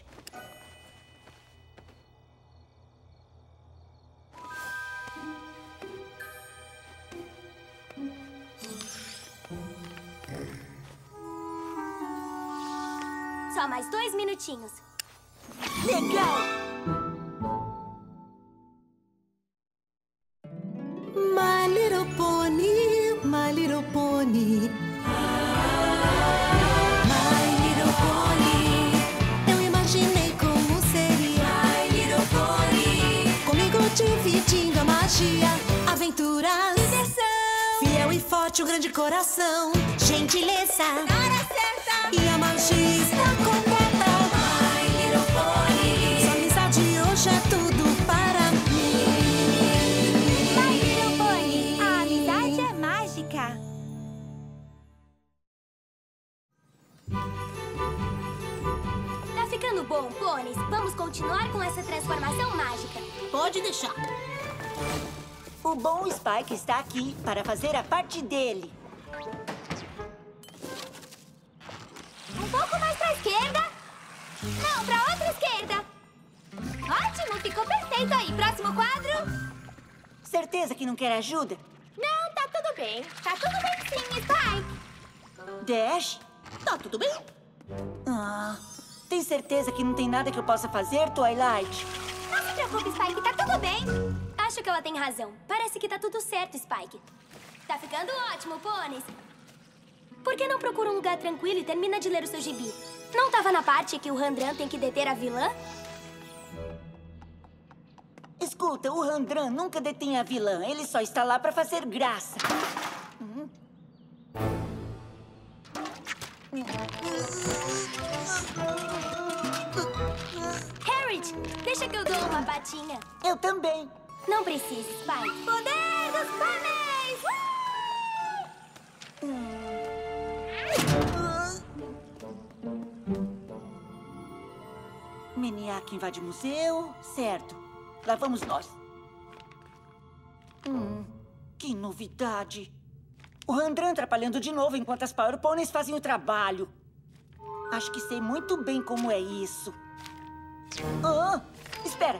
Só mais dois minutinhos. Legal! My little pony, my little pony. My little pony. Eu imaginei como seria. My little pony. Comigo dividindo a magia, aventuras, diversão. Fiel e forte, um grande coração. Gentileza, na hora certa. E a magia está completa. My little pony. Sua amizade hoje é tudo para mim. My little pony, a amizade é mágica. Tá ficando bom, pôneis? Vamos continuar com essa transformação mágica. Pode deixar. O bom Spike está aqui para fazer a parte dele. Um pouco mais pra esquerda. Não, pra outra esquerda. Ótimo! ficou perfeito aí. Próximo quadro. Certeza que não quer ajuda? Não, tá tudo bem. Tá tudo bem sim, Spike. Dash? Tá tudo bem? Ah, tem certeza que não tem nada que eu possa fazer, Twilight? Não se preocupe, Spike, tá tudo bem. Acho que ela tem razão. Parece que tá tudo certo, Spike. Tá ficando ótimo, pôneis. Por que não procura um lugar tranquilo e termina de ler o seu gibi? Não tava na parte que o Randran tem que deter a vilã? Escuta, o Randran nunca detém a vilã. Ele só está lá pra fazer graça. Hum. Harriet, deixa que eu dou uma patinha. Eu também. Não precisa, Spike. Poder dos pôneis! Meniac invade o museu, certo. Lá vamos nós. Hum, que novidade. O Randran atrapalhando de novo enquanto as Power Ponies fazem o trabalho. Acho que sei muito bem como é isso. Ah, espera.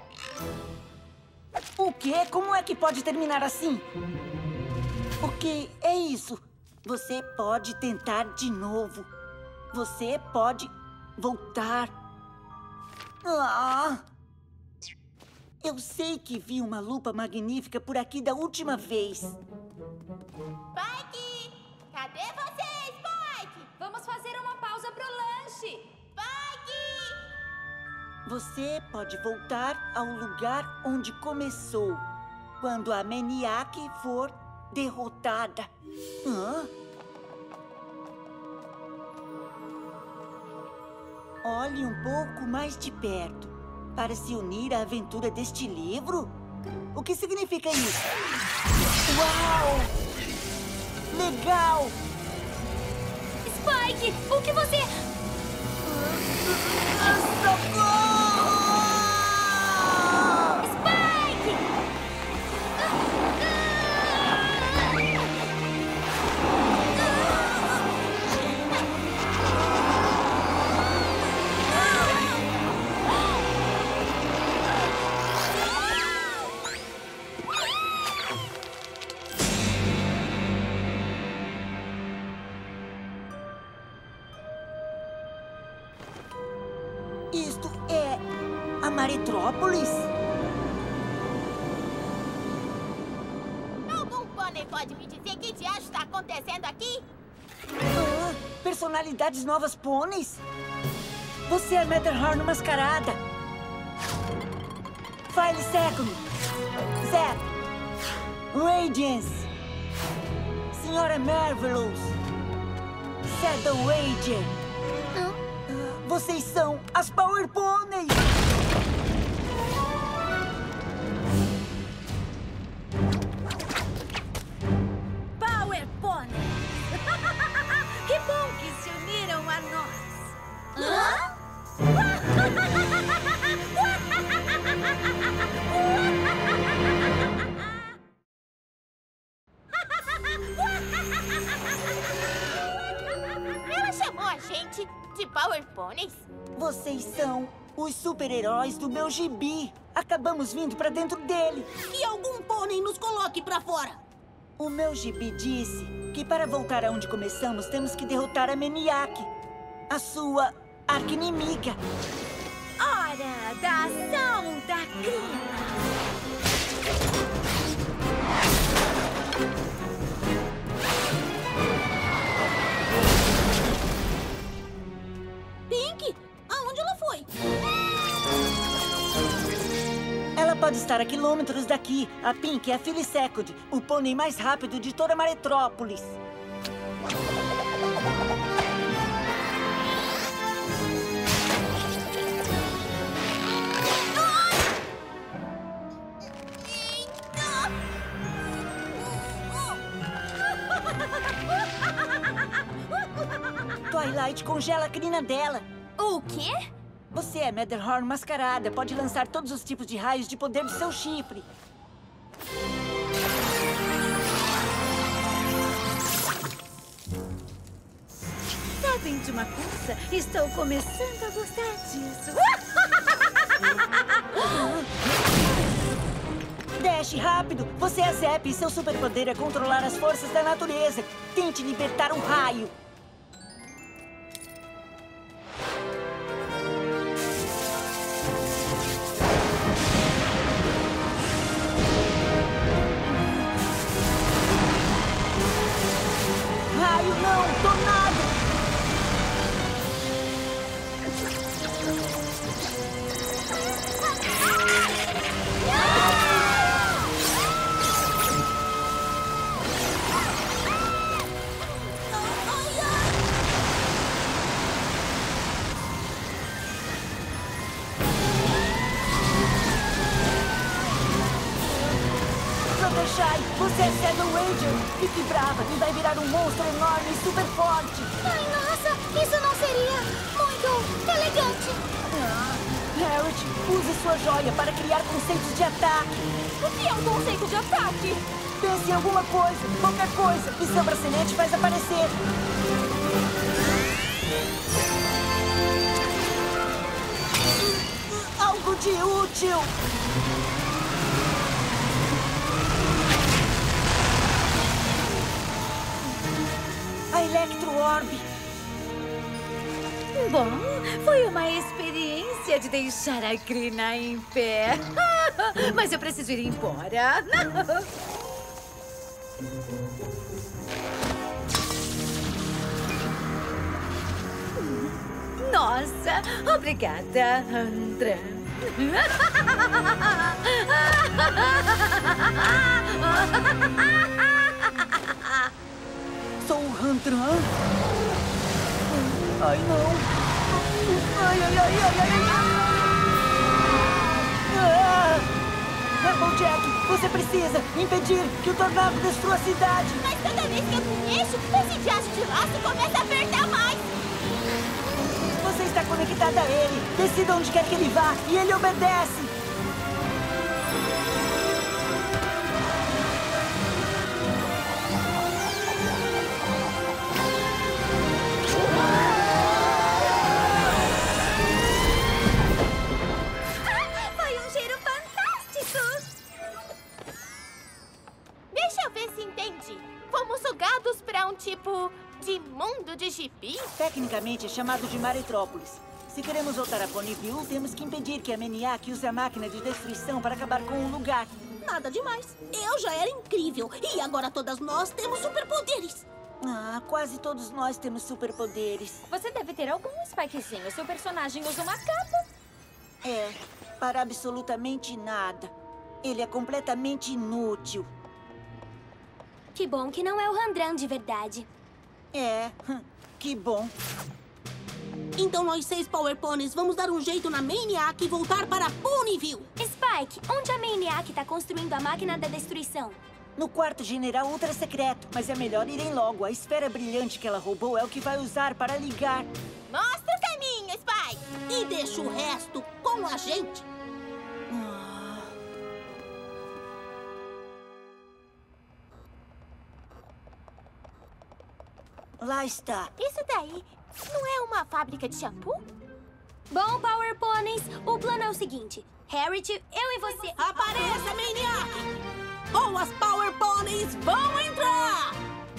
O quê? Como é que pode terminar assim? O que é isso? Você pode tentar de novo. Você pode voltar. Ah! Eu sei que vi uma lupa magnífica por aqui da última vez. Spike! Cadê você, Spike? Vamos fazer uma pausa pro lanche. Spike! Você pode voltar ao lugar onde começou, quando a Meniac for derrotada. Hã? Olhe um pouco mais de perto para se unir à aventura deste livro. O que significa isso? Uau! Legal! Spike, o que você... Socorro! Spike! Isto é a Maretrópolis? Algum pônei pode me dizer o que diacho está acontecendo aqui? Ah, personalidades novas pôneis? Você é Matterhorn mascarada. File Second. Zap. Radiance. Senhora Marvelous. Shadow Ranger. Vocês são as Power Ponies! Power Pony! Que bom que se uniram a nós! Hã? Ela chamou a gente de Power Ponies? Vocês são os super-heróis do meu gibi. Acabamos vindo pra dentro dele. Que algum pônei nos coloque pra fora. O meu gibi disse que para voltar aonde começamos, temos que derrotar a Meniac, a sua arqui-inimiga. Hora da ação da crina! Pink, aonde ela foi? Ela pode estar a quilômetros daqui. A Pink é a File Second, o pônei mais rápido de toda a Maretrópolis. Twilight congela a crina dela. O quê? Você é Matterhorn mascarada. Pode lançar todos os tipos de raios de poder do seu chifre. Sabem de uma coisa? Estou começando a gostar disso. Dash, rápido! Você é Zep e seu superpoder é controlar as forças da natureza. Tente libertar um raio. Raio não! Tornado! Fluttershy, você é Shadow Ranger. Fique brava e vai virar um monstro enorme e super forte. Ai, nossa, isso não seria muito elegante. Ah, Harriet, use sua joia para criar conceitos de ataque. O que é um conceito de ataque? Pense em alguma coisa, qualquer coisa, e seu bracelete faz aparecer. Algo de útil. A Electro Orb. Bom, foi uma experiência de deixar a Krina em pé. Mas eu preciso ir embora. Nossa, obrigada, André. Sou o Randran? Ai, não. Ai, ai, ai, ai, ai, ai. Ah! Applejack, você precisa impedir que o tornado destrua a cidade. Mas toda vez que eu me mexo, esse diacho de laço começa a apertar mais. Você está conectada a ele. Decida onde quer que ele vá e ele obedece. Foi um giro fantástico. Deixa eu ver se entendi. Fomos sugados para um tipo de mundo de gibi? Tecnicamente é chamado de Maretrópolis. Se queremos voltar a Ponyville, temos que impedir que a Maniac use a máquina de destruição para acabar com o lugar. Nada demais. Eu já era incrível. E agora todas nós temos superpoderes. Ah, quase todos nós temos superpoderes. Você deve ter algum, Spikezinho. Seu personagem usa uma capa. É, para absolutamente nada. Ele é completamente inútil. Que bom que não é o Randran de verdade. É, que bom. Então nós seis Power Ponies vamos dar um jeito na Maniac e voltar para Ponyville. Spike, onde a Maniac está construindo a máquina da destruição? No quarto general ultra secreto. Mas é melhor irem logo. A esfera brilhante que ela roubou é o que vai usar para ligar. Mostra o caminho, Spike. E deixa o resto com a gente. Ah. Lá está. Isso daí não é uma fábrica de shampoo? Bom, Power Ponies, o plano é o seguinte. Harriet, eu e você... Apareça, Maniac! Ou as Power Ponies vão entrar!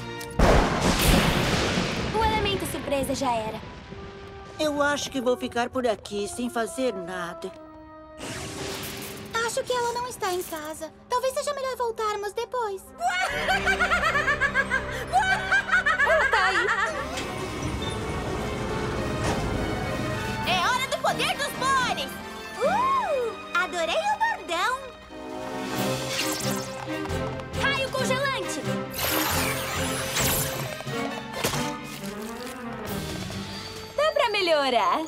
O elemento surpresa já era. Eu acho que vou ficar por aqui sem fazer nada. Acho que ela não está em casa. Talvez seja melhor voltarmos depois. Ela tá aí. É hora do poder dos pôneis! Uh! Adorei o bordão! Raio congelante! Dá pra melhorar.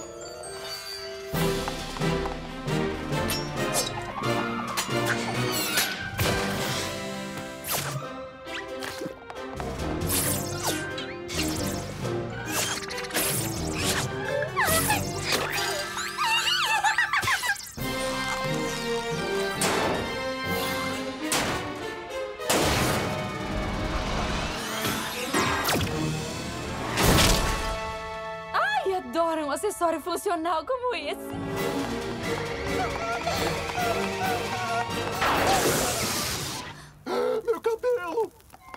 Adoro um acessório funcional como esse. meu cabelo!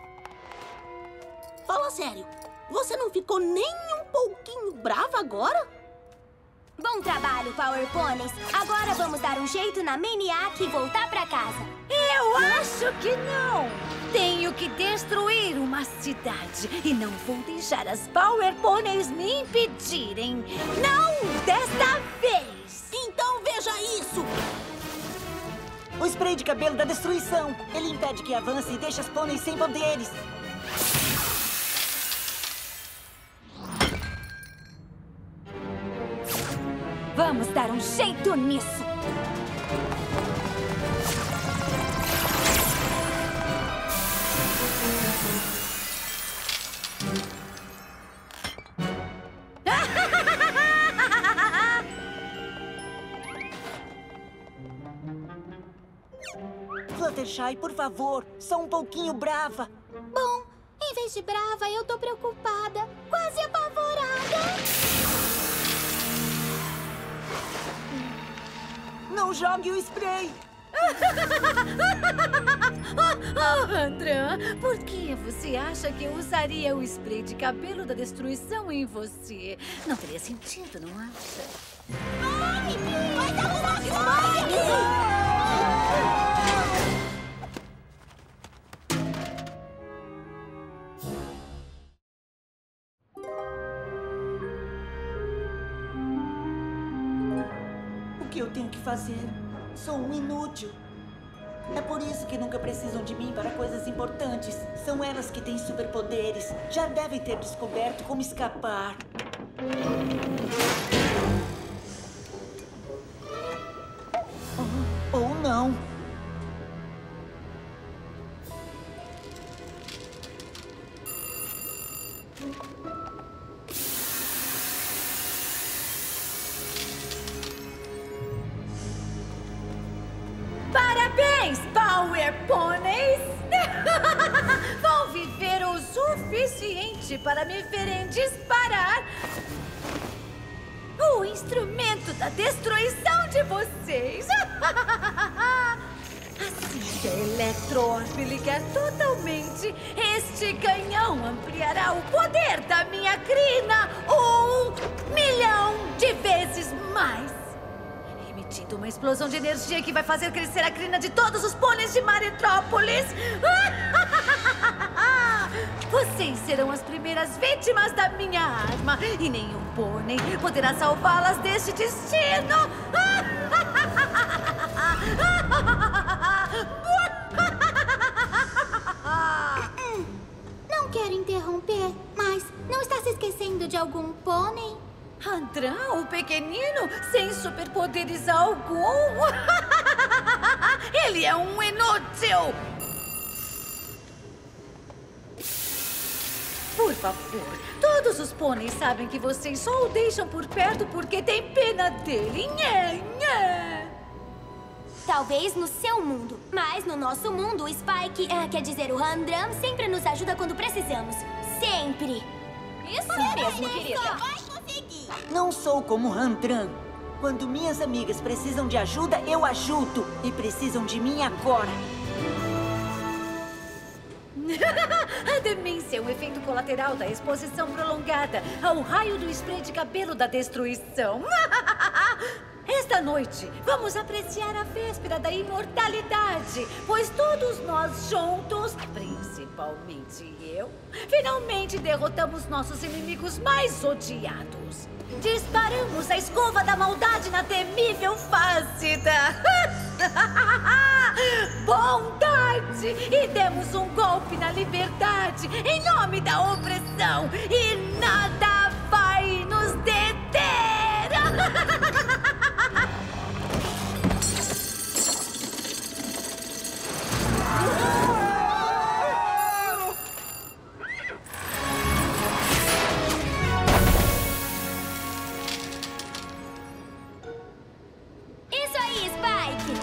Fala sério, você não ficou nem um pouquinho brava agora? Bom trabalho, Power Ponies. Agora vamos dar um jeito na Maniac e voltar pra casa. Eu acho que não. Tenho que destruir uma cidade e não vou deixar as Power Ponies me impedirem. Não desta vez. Então veja isso. O spray de cabelo da destruição. Ele impede que avance e deixa as pôneis sem poderes. Vamos dar um jeito nisso. Fluttershy, por favor, só um pouquinho brava. Bom, em vez de brava, eu tô preocupada, quase apavorada. Não jogue o spray! Oh, Andran, por que você acha que eu usaria o spray de cabelo da destruição em você? Não teria sentido, não acha? Ai, vai dar uma Spike! O que eu tenho que fazer? Sou um inútil. É por isso que nunca precisam de mim para coisas importantes. São elas que têm superpoderes. Já devem ter descoberto como escapar. Ou, ou não. Parabéns, Power Ponies! Vão viver o suficiente para me verem disparar o instrumento da destruição de vocês. Assim que a Electro-Orb ligar totalmente, este canhão ampliará o poder da minha crina um milhão de vezes mais. Emitindo uma explosão de energia que vai fazer crescer a crina de todos os pôneis de Maretrópolis. Vocês serão as primeiras vítimas da minha arma e nenhum pônei poderá salvá-las deste destino. Não quero interromper, mas não está se esquecendo de algum pônei? Andran, o pequenino, sem superpoderes algum. Ele é um inútil. Por favor, todos os pôneis sabem que vocês só o deixam por perto porque tem pena dele. Nhê, nhê. Talvez no seu mundo, mas no nosso mundo, o Spike, ah, quer dizer, o Andran, sempre nos ajuda quando precisamos. Sempre. Isso mesmo, querida. Não sou como Andran. Quando minhas amigas precisam de ajuda, eu ajudo. E precisam de mim agora. A demência é um efeito colateral da exposição prolongada ao raio do spray de cabelo da destruição. Esta noite, vamos apreciar a véspera da imortalidade, pois todos nós juntos, principalmente eu, finalmente derrotamos nossos inimigos mais odiados. Disparamos a escova da maldade na temível face da bondade e demos um golpe na liberdade em nome da opressão e nada vai nos deter. Isso aí, Spike!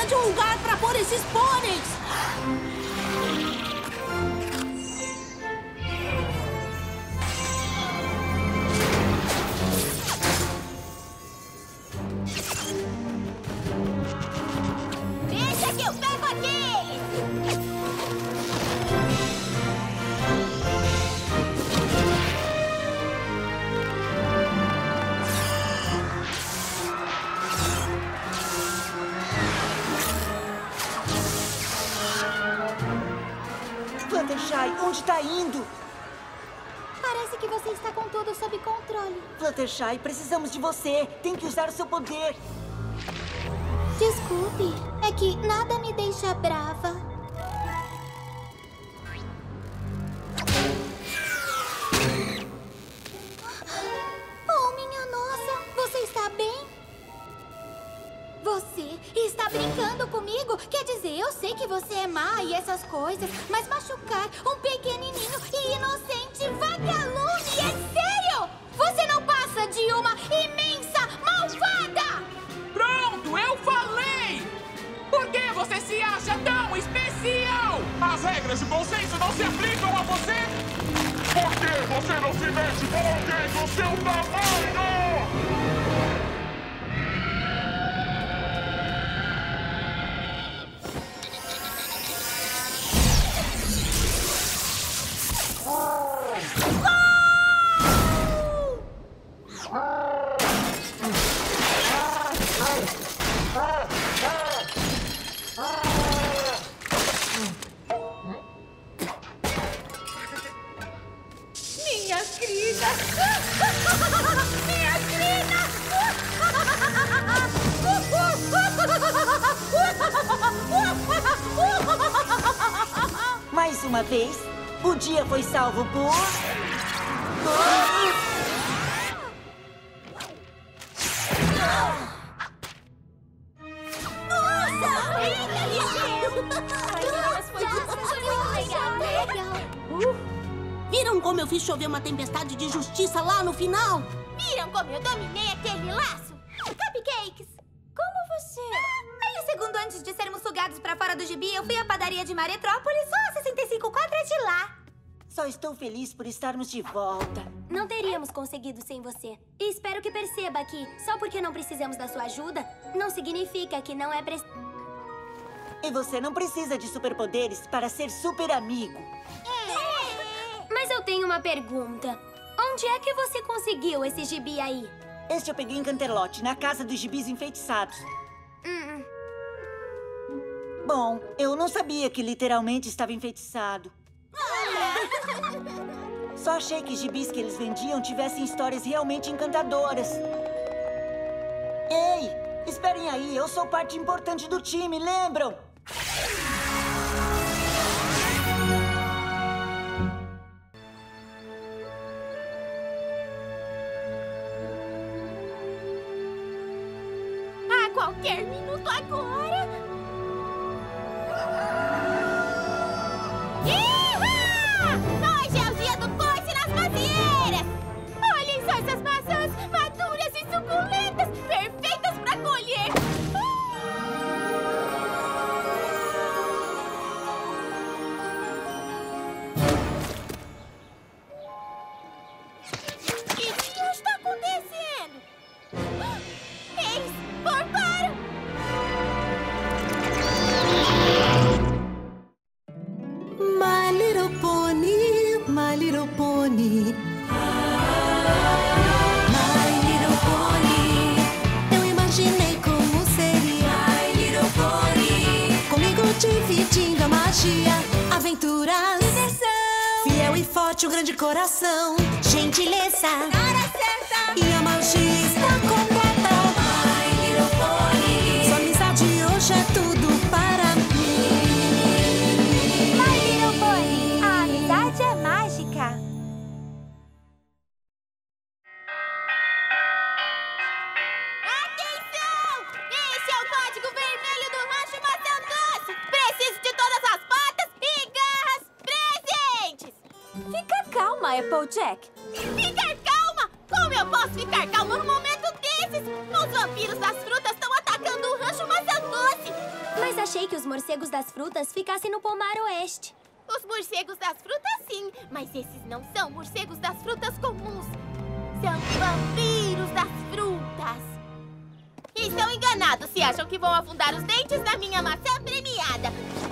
de um lugar pra pôr esses pôneis! Deixa que eu pego aqueles! Fluttershy, onde tá indo? Parece que você está com tudo sob controle. Fluttershy, precisamos de você. Tem que usar o seu poder. Desculpe, é que nada me deixa brava. Oh, minha nossa, você está bem? Você está brincando comigo? Quer dizer, eu sei que você é má e essas coisas, mas machucar um pequenininho e inocente vagalume, é sério? Você não passa de uma imensa malvada! Pronto, eu falei! Por que você se acha tão especial? As regras de bom senso não se aplicam a você? Por que você não se mete com alguém do seu tamanho? Minha querida! Minha querida! Mais uma vez, o dia foi salvo por... Viram como eu fiz chover uma tempestade de justiça lá no final? Viram como eu dominei aquele laço? Cupcakes! Como você? Meio segundo antes de sermos sugados pra fora do gibi, eu fui à padaria de Maretrópolis, só a sessenta e cinco quadras de lá. Só estou feliz por estarmos de volta. Não teríamos conseguido sem você. E espero que perceba que, só porque não precisamos da sua ajuda, não significa que não é pre... E você não precisa de superpoderes para ser super amigo. Mas eu tenho uma pergunta. Onde é que você conseguiu esse gibi aí? Este eu peguei em Canterlot, na casa dos gibis enfeitiçados. Hum. Bom, eu não sabia que literalmente estava enfeitiçado. Só achei que gibis que eles vendiam tivessem histórias realmente encantadoras. Ei, esperem aí, eu sou parte importante do time, lembram? A qualquer minuto agora! Hoje é o dia do coice nas macieiras! Olhem só essas maçãs maduras e suculentas, perfeitas para colher! O que está acontecendo? Eles formaram! My little pony, my little pony. My little pony. Eu imaginei como seria. My little pony. Comigo dividindo a magia, aventuras, diversão. Fiel e forte, um grande coração. Gentileza, hora certa. E a magia está completa. My little pony. Sua amizade hoje é tudo para mim. My Little Pony, a amizade é mágica. Atenção! Esse é o código vermelho do Rancho Maçã Doce! Preciso de todas as patas e garras presentes! Fica calma, Applejack. Ficar calma? Como eu posso ficar calma num momento desses? Os vampiros das frutas estão atacando atacando o rancho maçã doce! Mas achei que os morcegos das frutas ficassem no pomar oeste. Os morcegos das frutas, sim. Mas esses não são morcegos das frutas comuns. São vampiros das frutas. E estão enganados se acham que vão afundar os dentes na minha maçã premiada.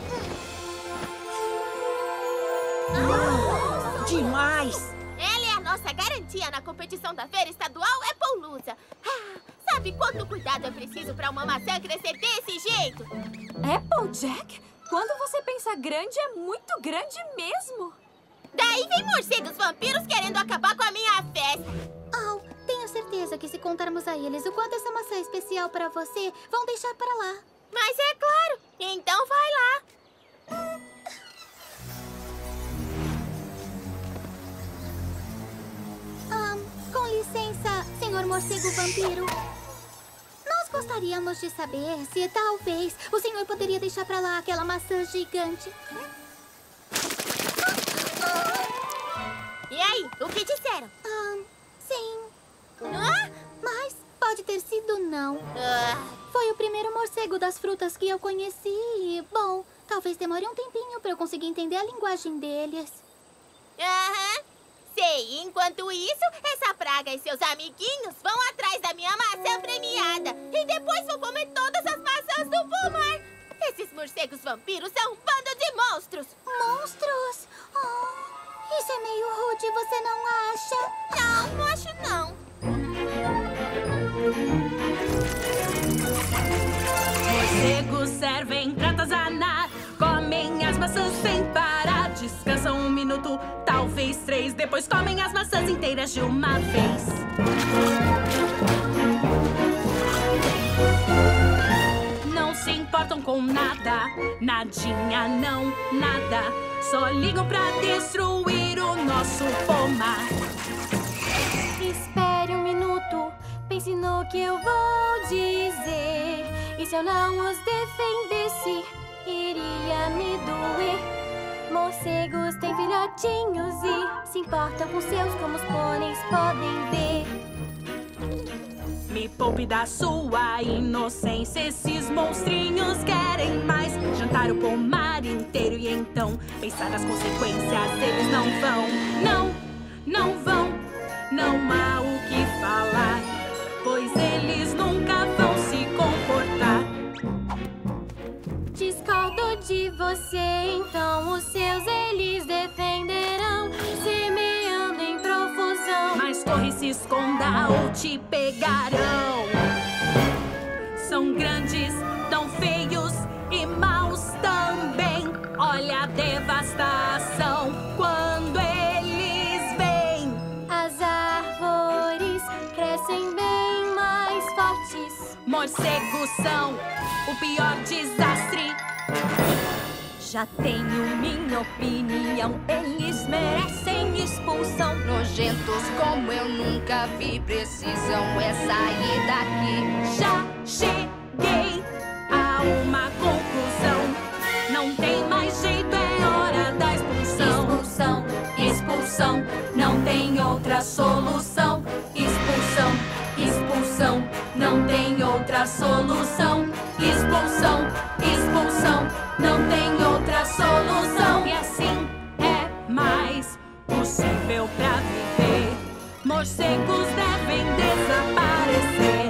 Uau, demais! Ela é a nossa garantia na competição da feira estadual Appaloosa. Ah, sabe quanto cuidado é preciso para uma maçã crescer desse jeito? Applejack? Quando você pensa grande, é muito grande mesmo. Daí vem morcegos vampiros querendo acabar com a minha festa. Oh, tenho certeza que se contarmos a eles o quanto essa maçã é especial para você, vão deixar para lá. Mas é claro. Então vai lá. Ah, com licença, senhor morcego vampiro. Nós gostaríamos de saber se talvez o senhor poderia deixar pra lá aquela maçã gigante. E aí, o que disseram? Ah, sim. Ah? Mas pode ter sido não. Ah. Foi o primeiro morcego das frutas que eu conheci e, bom, talvez demore um tempinho pra eu conseguir entender a linguagem deles. Aham. Sei, enquanto isso, essa praga e seus amiguinhos vão atrás da minha maçã premiada. E depois vão comer todas as maçãs do pomar. Esses morcegos vampiros são um bando de monstros. Monstros? Oh, isso é meio rude, você não acha? Não, não acho não. Morcegos servem pra atazanar, comem as maçãs sem parar, descansam um minuto, talvez três, depois comem as maçãs inteiras de uma vez. Não se importam com nada, nadinha não, nada, só ligam pra destruir o nosso pomar. Espere um minuto, pense no que eu vou dizer. E se eu não os defendesse, iria me doer. Morcegos têm filhotinhos e se importam com seus, como os pôneis podem ver. Me poupe da sua inocência, esses monstrinhos querem mais. Jantar o pomar inteiro e então pensar nas consequências, eles não vão. Não, não vão, não há o que falar, pois eles nunca vão se comportar. Discordo de você, então os seus eles defenderão, semeando em profusão. Mas corre, se esconda ou te pegarão. São grandes, tão feios e maus também. Olha a devastação quando eles vêm. As árvores crescem bem mais fortes. Morcegos são o pior desastre. Já tenho minha opinião, eles merecem expulsão. Nojentos como eu nunca vi, precisam é sair daqui. Já cheguei a uma conclusão, não tem mais jeito, é hora da expulsão. Expulsão, expulsão, não tem outra solução. Expulsão, expulsão, não tem outra solução. Expulsão, expulsão, não tem outra solução. E assim é mais possível pra viver. Morcegos devem desaparecer.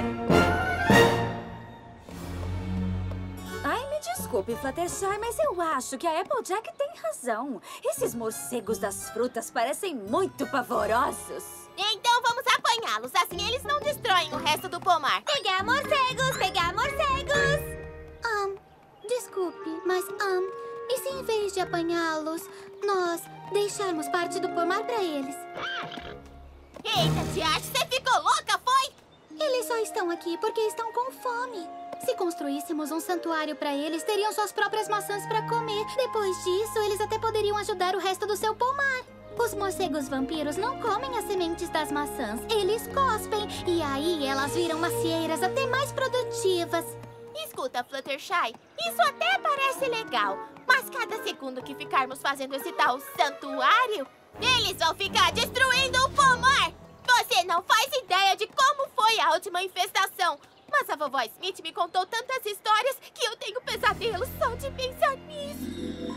Ai, me desculpe, Fluttershy, mas eu acho que a Applejack tem razão. Esses morcegos das frutas parecem muito pavorosos. Então vamos apanhá-los, assim eles não destroem o resto do pomar. Pegar morcegos, pegar morcegos! Um, desculpe, mas um, e se em vez de apanhá-los, nós deixarmos parte do pomar pra eles? Eita, Tiago, você ficou louca, foi? Eles só estão aqui porque estão com fome. Se construíssemos um santuário pra eles, teriam suas próprias maçãs pra comer. Depois disso, eles até poderiam ajudar o resto do seu pomar. Os morcegos vampiros não comem as sementes das maçãs, eles cospem. E aí elas viram macieiras até mais produtivas. Escuta, Fluttershy, isso até parece legal. Mas cada segundo que ficarmos fazendo esse tal santuário, eles vão ficar destruindo o pomar. Você não faz ideia de como foi a última infestação. Mas a vovó Smith me contou tantas histórias que eu tenho pesadelos só de pensar nisso.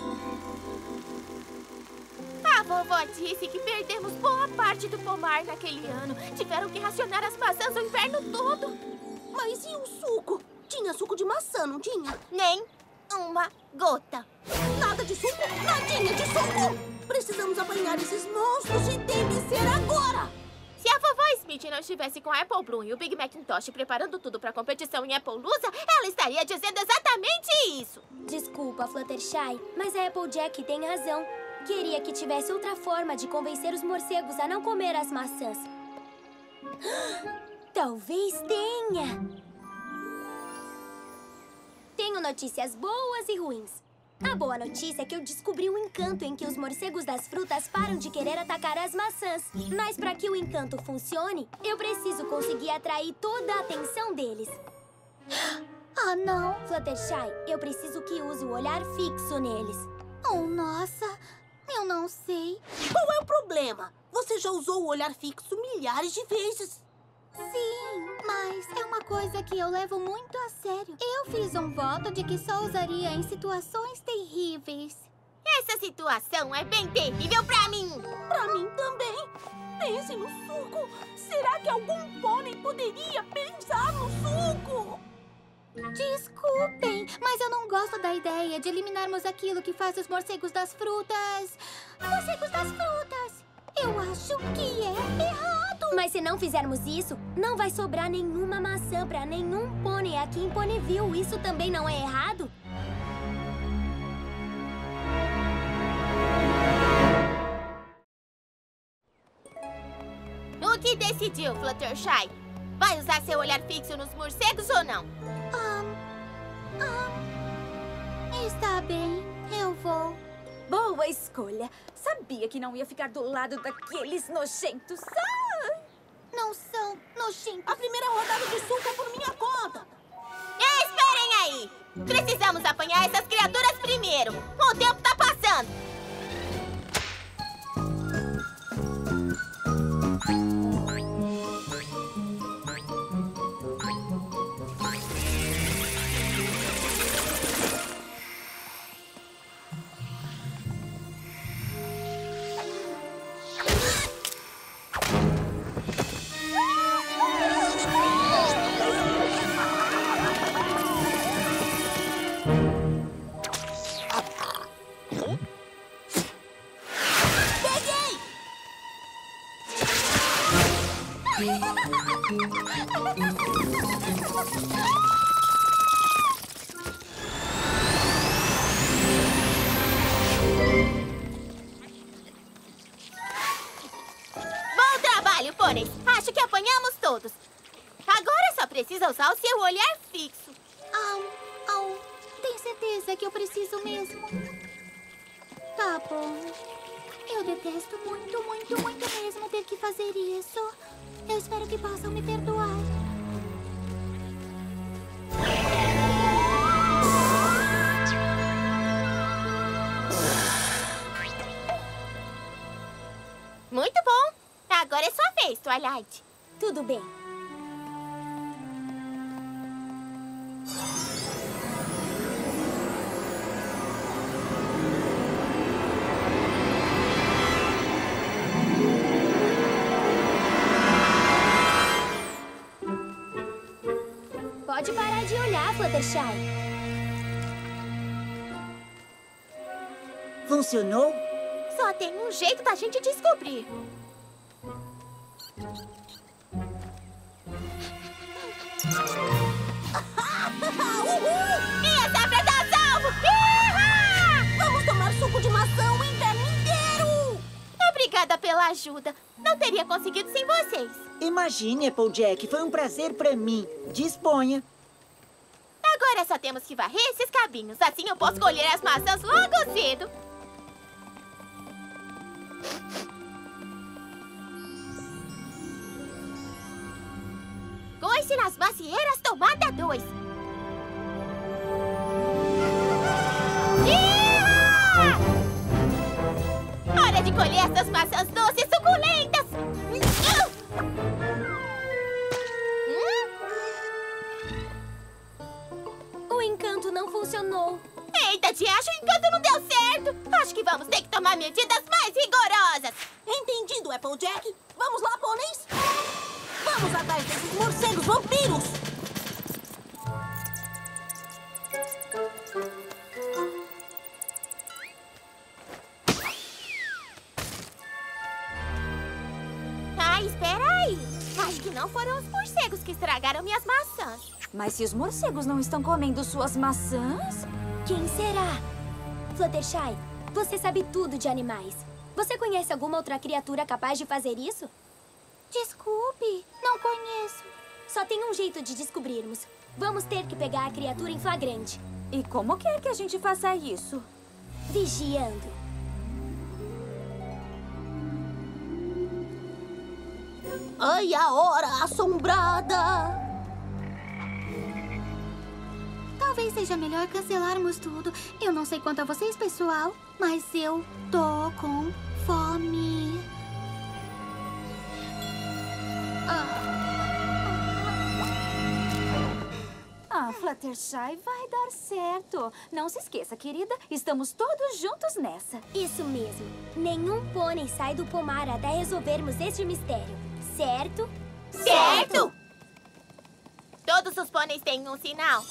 A vovó disse que perdemos boa parte do pomar naquele ano. Tiveram que racionar as maçãs o inverno todo. Mas e o suco? Tinha suco de maçã, não tinha? Nem uma gota. Nada de suco? Nadinha de suco! Precisamos apanhar esses monstros e tem que ser agora! Se a vovó Smith não estivesse com a Apple Bloom e o Big Macintosh preparando tudo para a competição em Appaloosa, ela estaria dizendo exatamente isso. Desculpa, Fluttershy, mas a Applejack tem razão. Queria que tivesse outra forma de convencer os morcegos a não comer as maçãs. Talvez tenha. Tenho notícias boas e ruins. A boa notícia é que eu descobri um encanto em que os morcegos das frutas param de querer atacar as maçãs. Mas para que o encanto funcione, eu preciso conseguir atrair toda a atenção deles. Ah, não. Fluttershy, eu preciso que use o olhar fixo neles. Oh, nossa. Eu não sei. Qual é o problema? Você já usou o olhar fixo milhares de vezes. Sim, mas é uma coisa que eu levo muito a sério. Eu fiz um voto de que só usaria em situações terríveis. Essa situação é bem terrível pra mim. Pra mim também. Pense no suco. Será que algum pônei poderia pensar no suco? Desculpem, mas eu não gosto da ideia de eliminarmos aquilo que faz os morcegos das frutas... Morcegos das frutas! Eu acho que é errado! Mas se não fizermos isso, não vai sobrar nenhuma maçã pra nenhum pônei aqui em Ponyville. Isso também não é errado? O que decidiu, Fluttershy? Vai usar seu olhar fixo nos morcegos ou não? Ah, ah, está bem, eu vou. Boa escolha. Sabia que não ia ficar do lado daqueles nojentos. Ah! Não são nojentos. A primeira rodada de suco é por minha conta. Esperem aí. Precisamos apanhar essas criaturas primeiro. O tempo tá passando. Bom trabalho, pôneis. Acho que apanhamos todos. Agora só precisa usar o seu olhar fixo. Au, au. Tem certeza que eu preciso mesmo? Tá bom. Eu detesto muito, muito, muito mesmo ter que fazer isso. Eu espero que possam me perdoar. Muito bom. Agora é sua vez, Twilight. Tudo bem. Pode parar de olhar, Fluttershy. Funcionou? Só tem um jeito da gente descobrir. Minha safra tá salvo! Iha! Vamos tomar suco de maçã o inverno inteiro! Obrigada pela ajuda. Não teria conseguido sem vocês. Imagine, Applejack. Foi um prazer pra mim. Disponha. Agora só temos que varrer esses cabinhos. Assim eu posso colher as maçãs logo cedo. Coice nas macieiras, tomada dois. Hora de colher essas maçãs doces suculentas. Hum? suspeita de acho enquanto não deu certo. Acho que vamos ter que tomar medidas mais rigorosas. Entendido, Applejack. Vamos lá, pôneis? Vamos atrás desses morcegos vampiros. Ah, espera aí. Acho que não foram os morcegos que estragaram minhas maçãs. Mas se os morcegos não estão comendo suas maçãs... Quem será? Fluttershy, você sabe tudo de animais. Você conhece alguma outra criatura capaz de fazer isso? Desculpe, não conheço. Só tem um jeito de descobrirmos. Vamos ter que pegar a criatura em flagrante. E como quer que a gente faça isso? Vigiando. Ai, a hora assombrada! Talvez seja melhor cancelarmos tudo. Eu não sei quanto a vocês, pessoal, mas eu tô com fome. Ah, Fluttershy, vai dar certo. Não se esqueça, querida, estamos todos juntos nessa. Isso mesmo. Nenhum pônei sai do pomar até resolvermos este mistério. Certo? Certo! Todos os pôneis têm um sinal.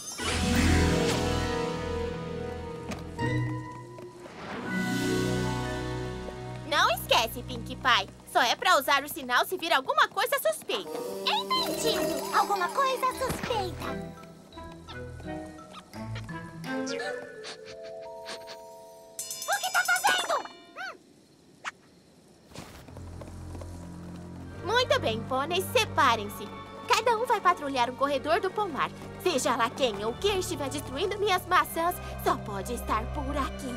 Não esquece, Pinkie Pie. Só é pra usar o sinal se vir alguma coisa suspeita. Entendido! Alguma coisa suspeita. O que tá fazendo? Hum. Muito bem, pôneis, separem-se. Cada um vai patrulhar o corredor do pomar. Seja lá quem ou quem estiver destruindo minhas maçãs, só pode estar por aqui.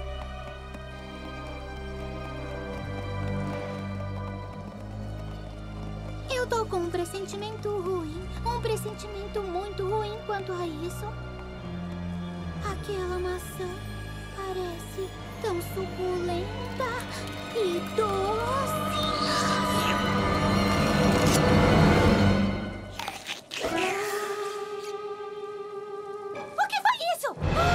Eu tô com um pressentimento ruim. Um pressentimento muito ruim quanto a isso. Aquela maçã parece tão suculenta e doce. O que foi isso?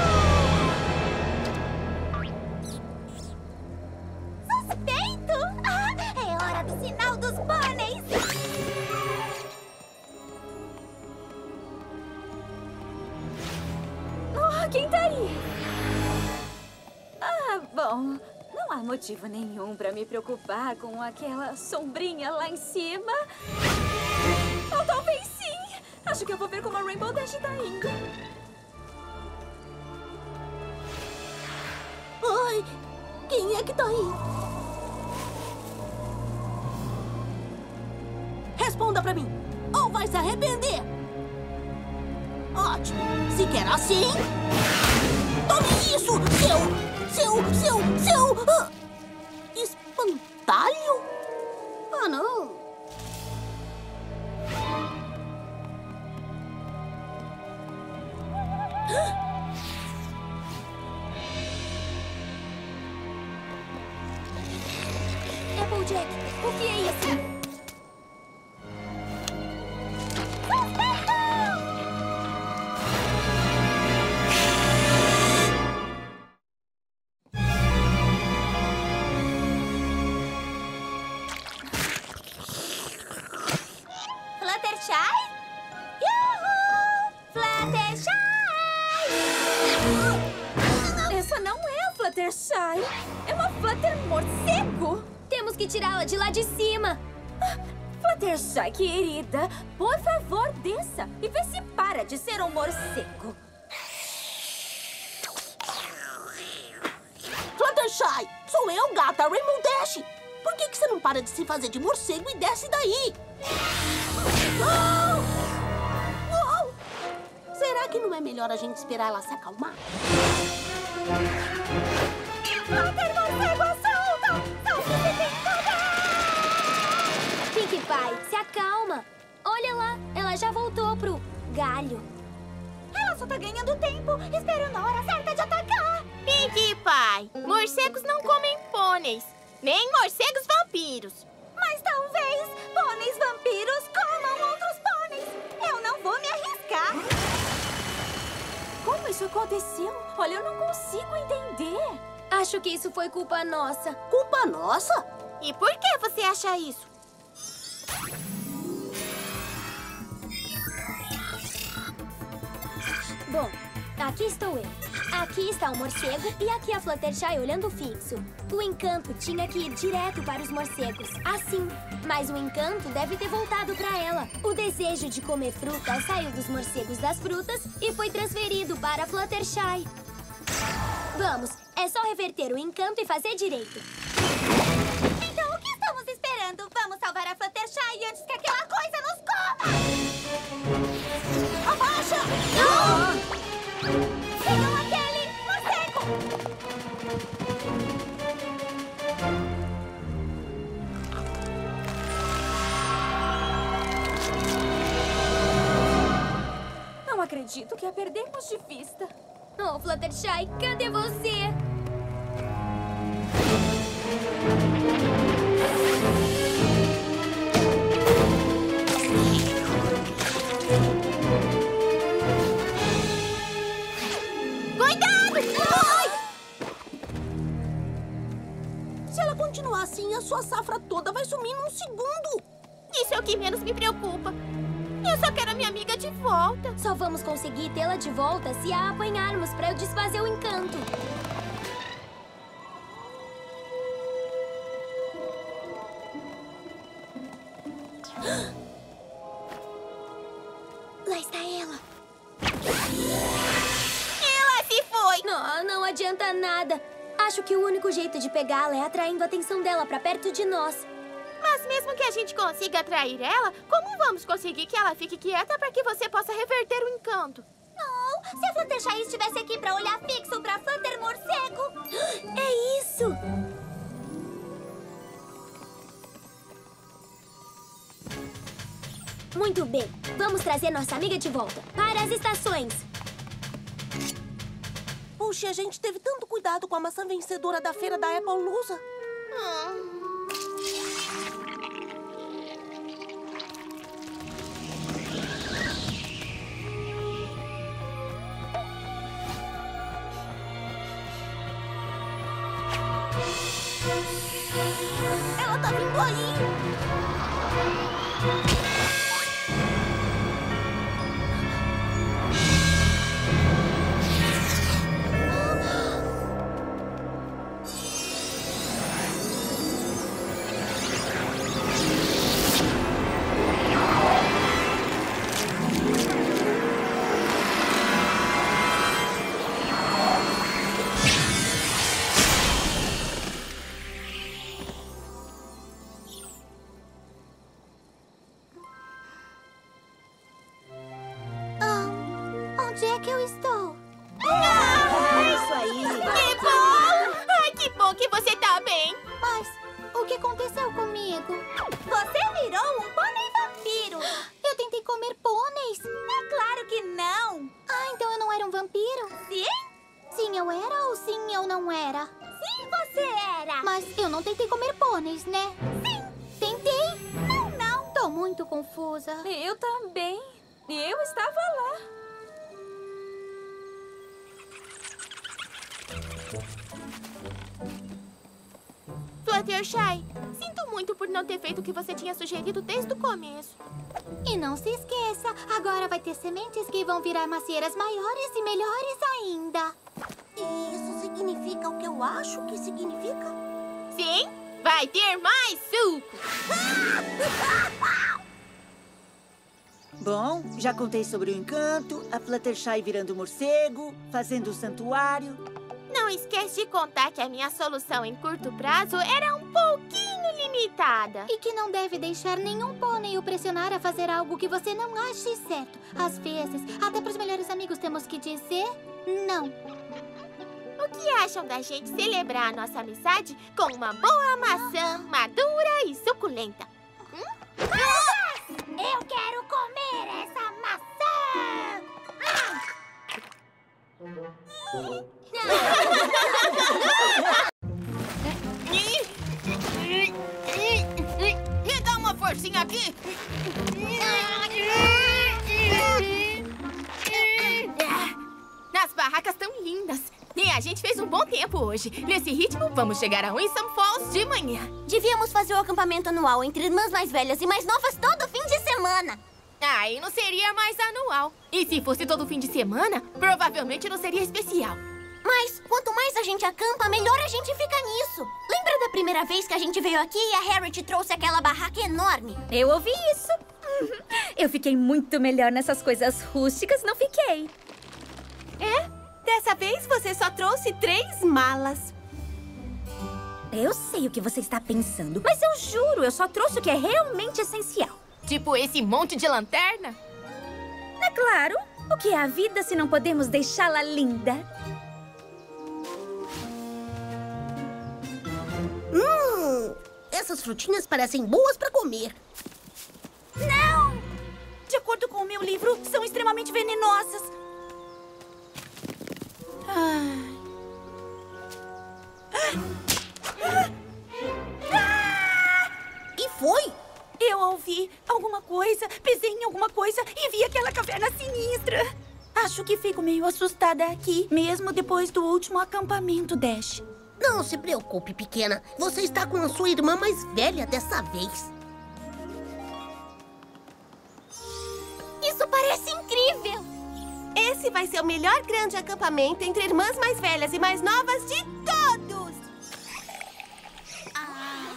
Suspeito! Ah, é hora do sinal dos pôneis! Oh, quem tá aí? Ah, bom, não há motivo nenhum pra me preocupar com aquela sombrinha lá em cima. Ou talvez sim. Acho que eu vou ver como a Rainbow Dash tá indo. Ai, quem é que tá aí? Responda pra mim, ou vai se arrepender. Ótimo. Se quer assim... Tome isso, seu... Seu... Seu... Seu... Ah, espantalho? Ah, não. Applejack, o que é isso? Essa não é a Fluttershy. É uma Flutter morcego. Temos que tirá-la de lá de cima. Fluttershy, querida, por favor, desça e vê se para de ser um morcego. Fluttershy, sou eu, gata, Rainbow Dash. Por que, que você não para de se fazer de morcego e desce daí? Oh! Oh! Será que não é melhor a gente esperar ela se acalmar? Flutter morcego, solta! Solta sem poder! Pinkie Pie, se acalma. Olha lá, ela já voltou pro galho. Ela só tá ganhando tempo, esperando a hora certa de atacar. Pinkie Pie, morcegos não comem pôneis, nem morcegos vampiros. Mas talvez pôneis vampiros comam outros pôneis. Eu não vou me arriscar. Como isso aconteceu? Olha, eu não consigo entender. Acho que isso foi culpa nossa. Culpa nossa? E por que você acha isso? Bom, aqui estou eu. Aqui está o morcego e aqui a Fluttershy olhando fixo. O encanto tinha que ir direto para os morcegos, assim. Mas o encanto deve ter voltado para ela. O desejo de comer fruta saiu dos morcegos das frutas e foi transferido para a Fluttershy. Vamos, é só reverter o encanto e fazer direito. Então o que estamos esperando? Vamos salvar a Fluttershy antes que aquela coisa nos coma! Abaixa! Não! Sigam aquele morcego! Não acredito que a perdemos de vista. Oh, Fluttershy, cadê você? Cuidado! Ai! Se ela continuar assim, a sua safra toda vai sumir num segundo. Isso é o que menos me preocupa. Eu só quero a minha amiga de volta. Só vamos conseguir tê-la de volta se a apanharmos para eu desfazer o encanto. Lá está ela. Ela se foi. Não, não adianta nada. Acho que o único jeito de pegá-la é atraindo a atenção dela para perto de nós. Mas mesmo que a gente consiga atrair ela, como vamos conseguir que ela fique quieta para que você possa reverter o encanto? Não! Se a Fluttershy estivesse aqui para olhar fixo para Flutter Morcego! É isso! Muito bem. Vamos trazer nossa amiga de volta. Para as estações. Puxa, a gente teve tanto cuidado com a maçã vencedora da feira da Appaloosa. Hum. Ela tá vindo aí! Onde é que eu estou? Ah, é isso aí! Que bom! Ai, que bom que você tá bem! Mas o que aconteceu comigo? Você virou um pônei vampiro! Eu tentei comer pôneis! É claro que não! Ah, então eu não era um vampiro? Sim? Sim, eu era ou sim, eu não era? Sim, você era! Mas eu não tentei comer pôneis, né? Sim! Tentei? Não, não! Tô muito confusa. Eu também. Eu estava lá. Fluttershy, sinto muito por não ter feito o que você tinha sugerido desde o começo. E não se esqueça, agora vai ter sementes que vão virar macieiras maiores e melhores ainda. E isso significa o que eu acho que significa? Sim, vai ter mais suco! Bom, já contei sobre o encanto, a Fluttershy virando morcego, fazendo o santuário. Não esquece de contar que a minha solução em curto prazo era um pouquinho limitada. E que não deve deixar nenhum pônei o pressionar a fazer algo que você não ache certo. Às vezes, até para os melhores amigos temos que dizer não. O que acham da gente celebrar a nossa amizade com uma boa maçã madura e suculenta? Hum? Eu quero comer essa maçã! Me dá uma forcinha aqui! barracas tão lindas. E a gente fez um bom tempo hoje. Nesse ritmo, vamos chegar a Winsome Falls de manhã. Devíamos fazer o acampamento anual entre irmãs mais velhas e mais novas todo fim de semana. Aí não seria mais anual. E se fosse todo fim de semana, provavelmente não seria especial. Mas quanto mais a gente acampa, melhor a gente fica nisso. Lembra da primeira vez que a gente veio aqui e a Harriet trouxe aquela barraca enorme? Eu ouvi isso. Eu fiquei muito melhor nessas coisas rústicas, não fiquei. É, dessa vez você só trouxe três malas. Eu sei o que você está pensando, mas eu juro, eu só trouxe o que é realmente essencial. Tipo esse monte de lanterna? É claro. O que é a vida se não podemos deixá-la linda? Hum, essas frutinhas parecem boas para comer. Não! De acordo com o meu livro, são extremamente venenosas. Ah. Ah! E foi? Eu ouvi alguma coisa, pisei em alguma coisa e vi aquela caverna sinistra. Acho que fico meio assustada aqui, mesmo depois do último acampamento, Dash. Não se preocupe, pequena. Você está com a sua irmã mais velha dessa vez. Isso parece incrível! Esse vai ser o melhor grande acampamento entre irmãs mais velhas e mais novas de todos! Ah.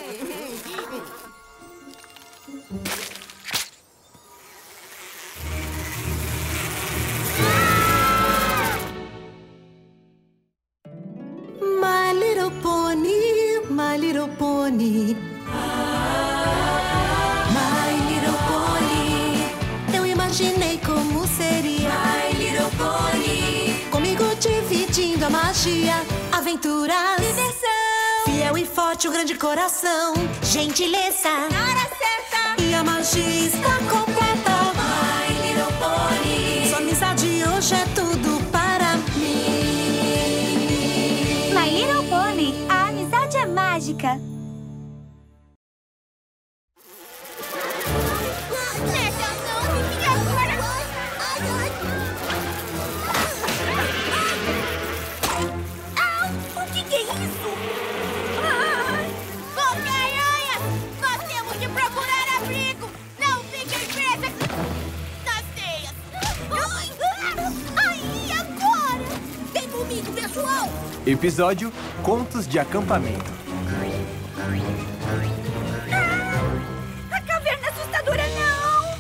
My little pony, my little pony. My little pony. Eu imaginei como seria. My little pony. Comigo dividindo a magia, aventuras, diversão. Fiel e forte, o grande coração. Gentileza, na hora certa. E a magia está completa. My little pony. Sua amizade hoje é tudo para mim. My Little Pony, a amizade é mágica. Ah, o que, que é isso? Homem-Aranha! Nós temos que procurar abrigo! Não fiquem presas nas teias! Ai, e agora? Vem comigo, pessoal! Episódio Contos de Acampamento. Ah, a caverna assustadora não!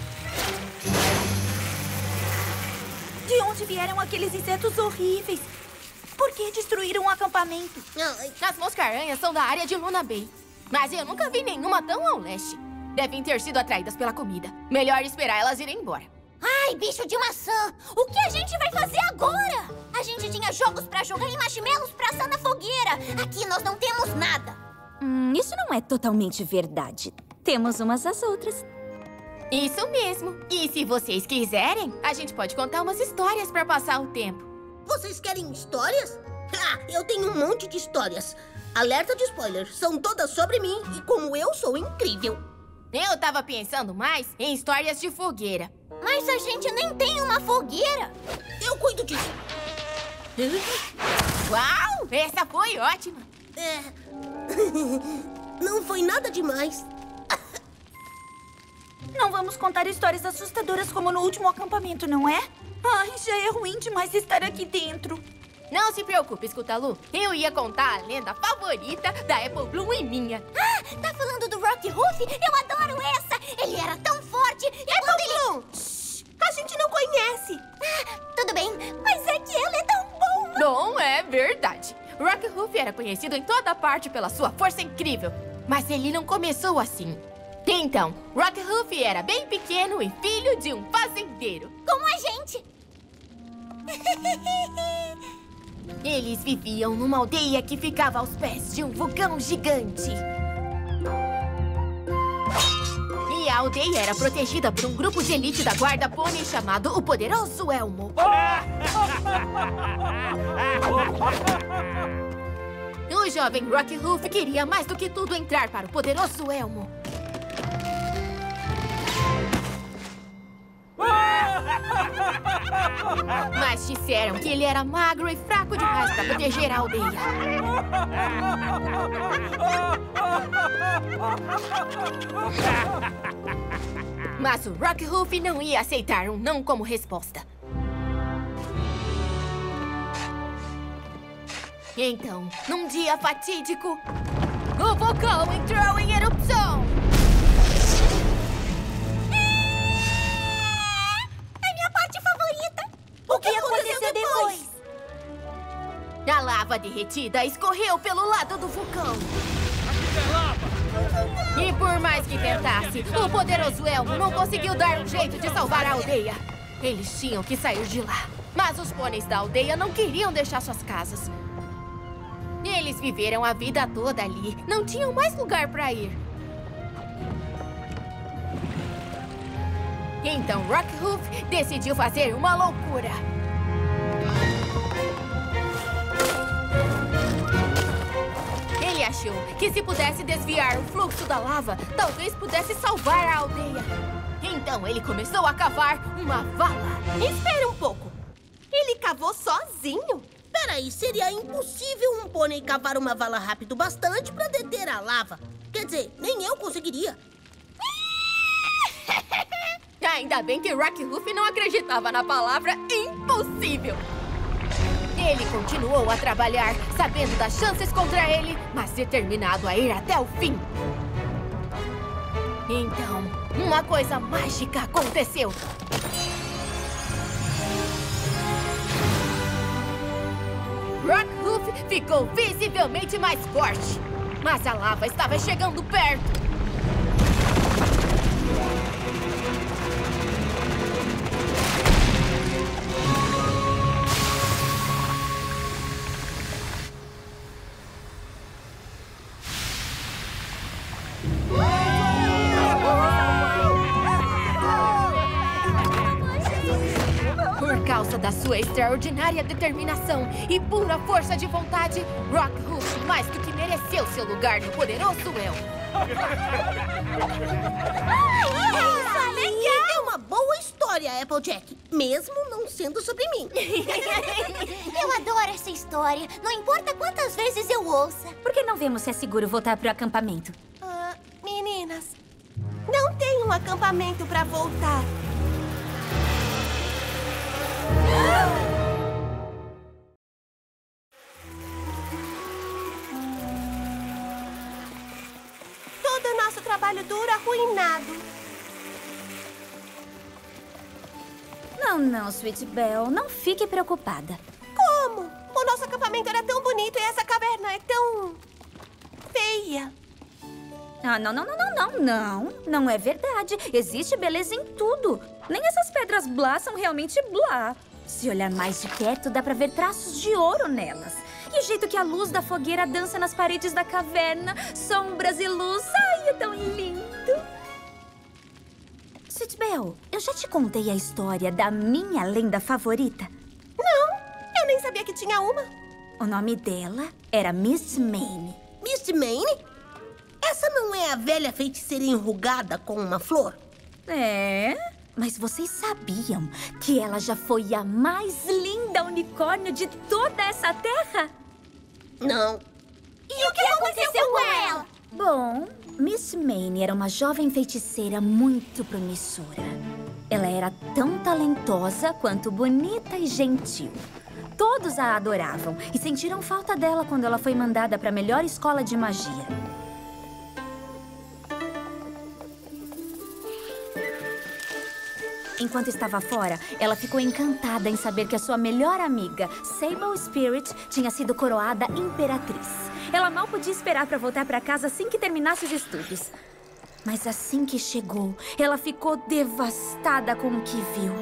De onde vieram aqueles insetos horríveis? Por que destruíram o acampamento? As mosca-aranhas são da área de Luna Bay. Mas eu nunca vi nenhuma tão ao leste. Devem ter sido atraídas pela comida. Melhor esperar elas irem embora. Ai, bicho de maçã! O que a gente vai fazer agora? A gente tinha jogos pra jogar e marshmallows pra assar na fogueira. Aqui nós não temos nada. Hum, isso não é totalmente verdade. Temos umas às outras. Isso mesmo. E se vocês quiserem, a gente pode contar umas histórias pra passar o tempo. Vocês querem histórias? Ah, eu tenho um monte de histórias. Alerta de spoiler, são todas sobre mim e como eu sou incrível. Eu tava pensando mais em histórias de fogueira. Mas a gente nem tem uma fogueira. Eu cuido disso. Uau! Essa foi ótima. É... Não foi nada demais. Não vamos contar histórias assustadoras como no último acampamento, não é? Ai, já é ruim demais estar aqui dentro. Não se preocupe, Scootaloo. Eu ia contar a lenda favorita da Apple Bloom e minha. Ah, tá falando do Rock Roof? Eu adoro essa! Ele era tão forte! E Apple quando ele... Bloom! Shhh, a gente não conhece. Ah, tudo bem, mas é que ela é tão boa! Não é verdade. Rock Roof era conhecido em toda parte pela sua força incrível. Mas ele não começou assim. Então, Rock Roof era bem pequeno e filho de um fazendeiro. Como a gente! Eles viviam numa aldeia que ficava aos pés de um vulcão gigante. E a aldeia era protegida por um grupo de elite da guarda pônei chamado o Poderoso Elmo. O jovem Rock Roof queria mais do que tudo entrar para o Poderoso Elmo. Mas disseram que ele era magro e fraco demais para proteger a aldeia. Mas o Rockruff não ia aceitar um não como resposta. Então, num dia fatídico, o vulcão entrou em erupção. É minha parte favorita. O que aconteceu depois? A lava derretida escorreu pelo lado do vulcão. E por mais que tentasse, o poderoso elmo não conseguiu dar um jeito de salvar a aldeia. Eles tinham que sair de lá. Mas os pôneis da aldeia não queriam deixar suas casas. Eles viveram a vida toda ali. Não tinham mais lugar para ir. Então Rockruff decidiu fazer uma loucura. Ele achou que se pudesse desviar o fluxo da lava, talvez pudesse salvar a aldeia. Então ele começou a cavar uma vala. Espera um pouco. Ele cavou sozinho? Peraí, seria impossível um pônei cavar uma vala rápido bastante para deter a lava. Quer dizer, nem eu conseguiria. Ainda bem que Rockruff não acreditava na palavra impossível. Ele continuou a trabalhar, sabendo das chances contra ele, mas determinado a ir até o fim. Então, uma coisa mágica aconteceu. Rockruff ficou visivelmente mais forte, mas a lava estava chegando perto. Por causa da sua extraordinária determinação e pura força de vontade, Rockruff mais do que mereceu seu lugar no poderoso elmo. Isso aí é uma boa história, Applejack, mesmo não sendo sobre mim. Eu adoro essa história, não importa quantas vezes eu ouça. Por que não vemos se é seguro voltar pro acampamento? Ah, meninas, não tem um acampamento pra voltar. Todo o nosso trabalho duro arruinado. Não, não, Sweet Belle. Não fique preocupada. Como? O nosso acampamento era tão bonito e essa caverna é tão... feia. Ah, não, não, não, não, não, não. Não é verdade. Existe beleza em tudo. Nem essas pedras blá são realmente blá. Se olhar mais de perto, dá pra ver traços de ouro nelas. E o jeito que a luz da fogueira dança nas paredes da caverna, sombras e luz. Ai, é tão lindo. Sweet Belle, eu já te contei a história da minha lenda favorita? Não, eu nem sabia que tinha uma. O nome dela era Miss Mane. Miss Mane? Essa não é a velha feiticeira enrugada com uma flor? É, mas vocês sabiam que ela já foi a mais linda unicórnio de toda essa terra? Não. E o que aconteceu com ela? Bom, Miss Mane era uma jovem feiticeira muito promissora. Ela era tão talentosa quanto bonita e gentil. Todos a adoravam e sentiram falta dela quando ela foi mandada para a melhor escola de magia. Enquanto estava fora, ela ficou encantada em saber que a sua melhor amiga, Sable Spirit, tinha sido coroada imperatriz. Ela mal podia esperar para voltar para casa assim que terminasse os estudos. Mas assim que chegou, ela ficou devastada com o que viu.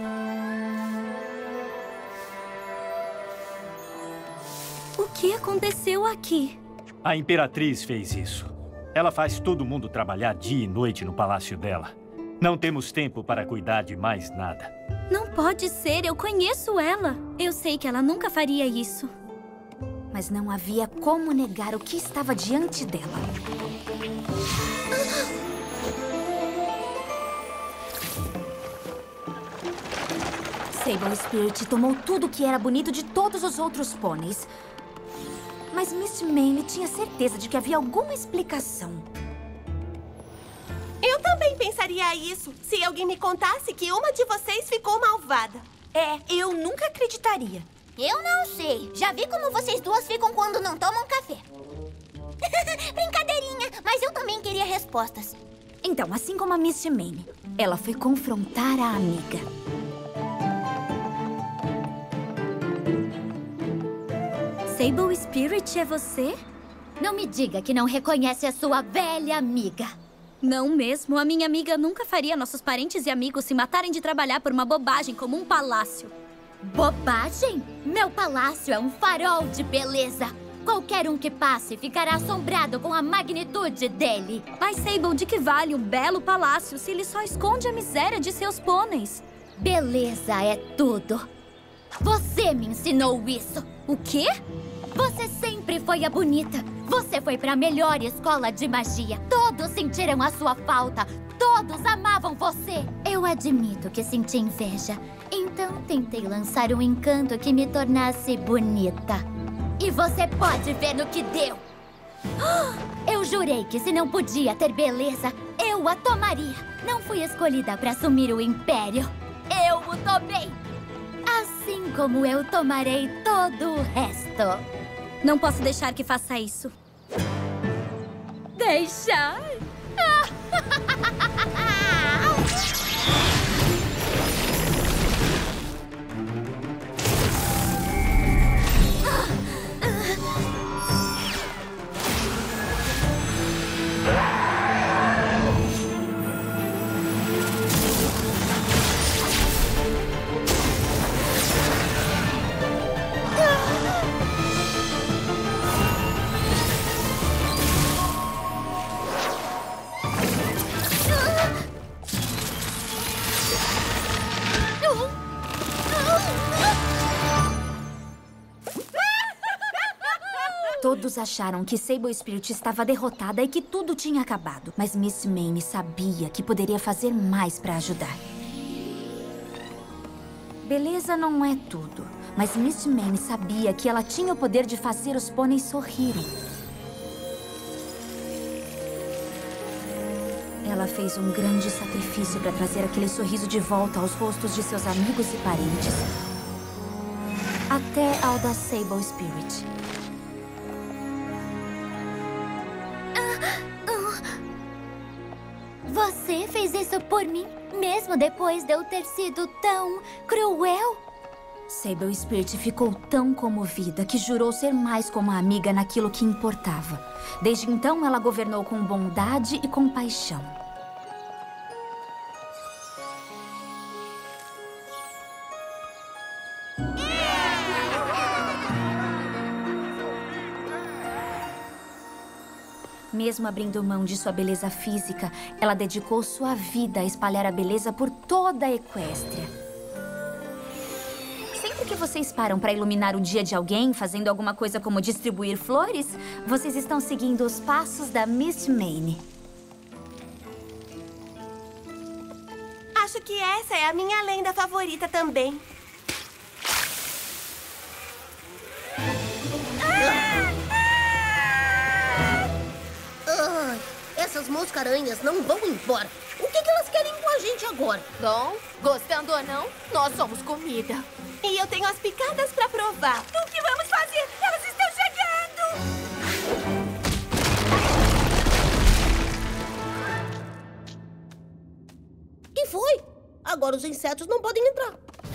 O que aconteceu aqui? A Imperatriz fez isso. Ela faz todo mundo trabalhar dia e noite no palácio dela. Não temos tempo para cuidar de mais nada. Não pode ser, eu conheço ela. Eu sei que ela nunca faria isso. Mas não havia como negar o que estava diante dela. Sable Spirit tomou tudo que era bonito de todos os outros pôneis. Mas Miss Mane tinha certeza de que havia alguma explicação. Eu também pensaria isso, se alguém me contasse que uma de vocês ficou malvada. É, eu nunca acreditaria. Eu não sei. Já vi como vocês duas ficam quando não tomam café. Brincadeirinha, mas eu também queria respostas. Então, assim como a Miss Mane, ela foi confrontar a amiga. Sable Spirit é você? Não me diga que não reconhece a sua velha amiga. Não mesmo. A minha amiga nunca faria nossos parentes e amigos se matarem de trabalhar por uma bobagem como um palácio. Bobagem? Meu palácio é um farol de beleza. Qualquer um que passe ficará assombrado com a magnitude dele. Mas Sable, de que vale um belo palácio se ele só esconde a miséria de seus pôneis? Beleza é tudo. Você me ensinou isso. O quê? Você sempre foi a bonita. Você foi para a melhor escola de magia. Todos sentiram a sua falta. Todos amavam você. Eu admito que senti inveja. Então tentei lançar um encanto que me tornasse bonita. E você pode ver no que deu. Eu jurei que se não podia ter beleza, eu a tomaria. Não fui escolhida para assumir o império. Eu o tomei. Assim como eu tomarei todo o resto. Não posso deixar que faça isso. Deixar? Todos acharam que Sable Spirit estava derrotada e que tudo tinha acabado. Mas Miss Mane sabia que poderia fazer mais para ajudar. Beleza não é tudo, mas Miss Mane sabia que ela tinha o poder de fazer os pôneis sorrirem. Ela fez um grande sacrifício para trazer aquele sorriso de volta aos rostos de seus amigos e parentes. Até ao da Sable Spirit. Você fez isso por mim, mesmo depois de eu ter sido tão cruel? Sable Spirit ficou tão comovida que jurou ser mais como a amiga naquilo que importava. Desde então, ela governou com bondade e compaixão. Mesmo abrindo mão de sua beleza física, ela dedicou sua vida a espalhar a beleza por toda a Equestria. Sempre que vocês param para iluminar o dia de alguém, fazendo alguma coisa como distribuir flores, vocês estão seguindo os passos da Miss Mane. Acho que essa é a minha lenda favorita também. Ai, essas mosca-aranhas não vão embora. O que, que elas querem com a gente agora? Bom, gostando ou não, nós somos comida. E eu tenho as picadas pra provar. O que vamos fazer? Elas estão chegando! Que foi? Agora os insetos não podem entrar.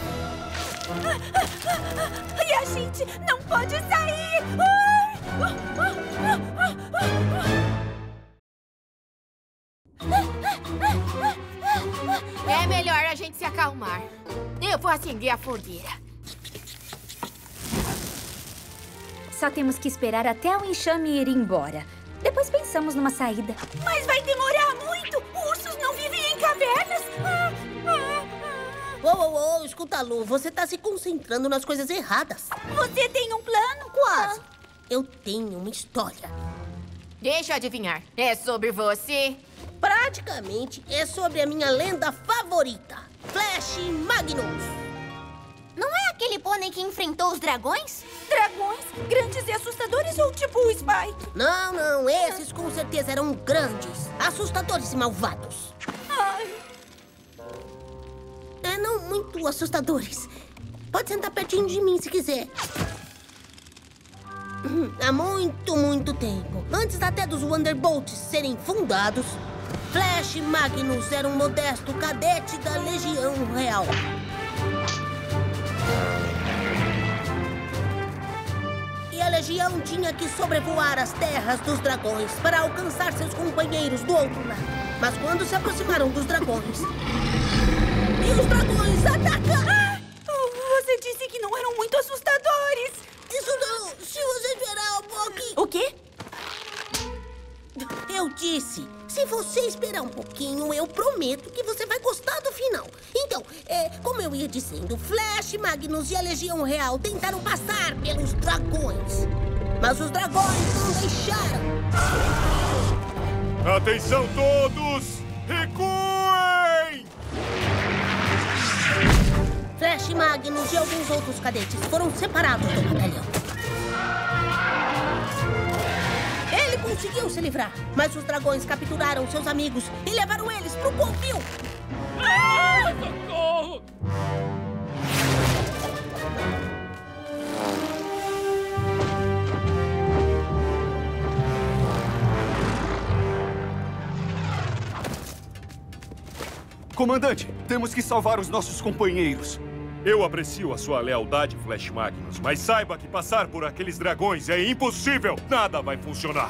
E a gente não pode sair! É melhor a gente se acalmar. Eu vou acender a fogueira. Só temos que esperar até o enxame ir embora. Depois pensamos numa saída. Mas vai demorar muito! Ursos não vivem em cavernas! Ô, ô, ô, escuta, Lu, você tá se concentrando nas coisas erradas. Você tem um plano? Quase. Eu tenho uma história. Deixa eu adivinhar. É sobre você? Praticamente é sobre a minha lenda favorita, Flash Magnus. aquele pônei que enfrentou os dragões? Dragões? Grandes e assustadores ou tipo o Spike? Não, não. Esses com certeza eram grandes, assustadores e malvados. Ai. É, não muito assustadores. Pode sentar pertinho de mim se quiser. Há muito, muito tempo, antes até dos Wonderbolts serem fundados, Flash Magnus era um modesto cadete da Legião Real. E a Legião tinha que sobrevoar as terras dos dragões para alcançar seus companheiros do outro lado. Mas quando se aproximaram dos dragões... E os dragões atacaram! Ah, você disse que não eram muito assustadores! Isso não! Se você esperar um pouquinho... O quê? Eu disse, se você esperar um pouquinho, eu prometo que você vai gostar do final. Então, é, como eu ia dizendo, Flash, Magnus e a Legião Real tentaram passar pelos dragões. Mas os dragões não deixaram. Atenção todos! Recuem! Flash, Magnus e alguns outros cadetes foram separados do batalhão. Ele conseguiu se livrar, mas os dragões capturaram seus amigos e levaram eles pro covil. Ah, socorro! Comandante, temos que salvar os nossos companheiros. Eu aprecio a sua lealdade, Flash Magnus, mas saiba que passar por aqueles dragões é impossível. Nada vai funcionar.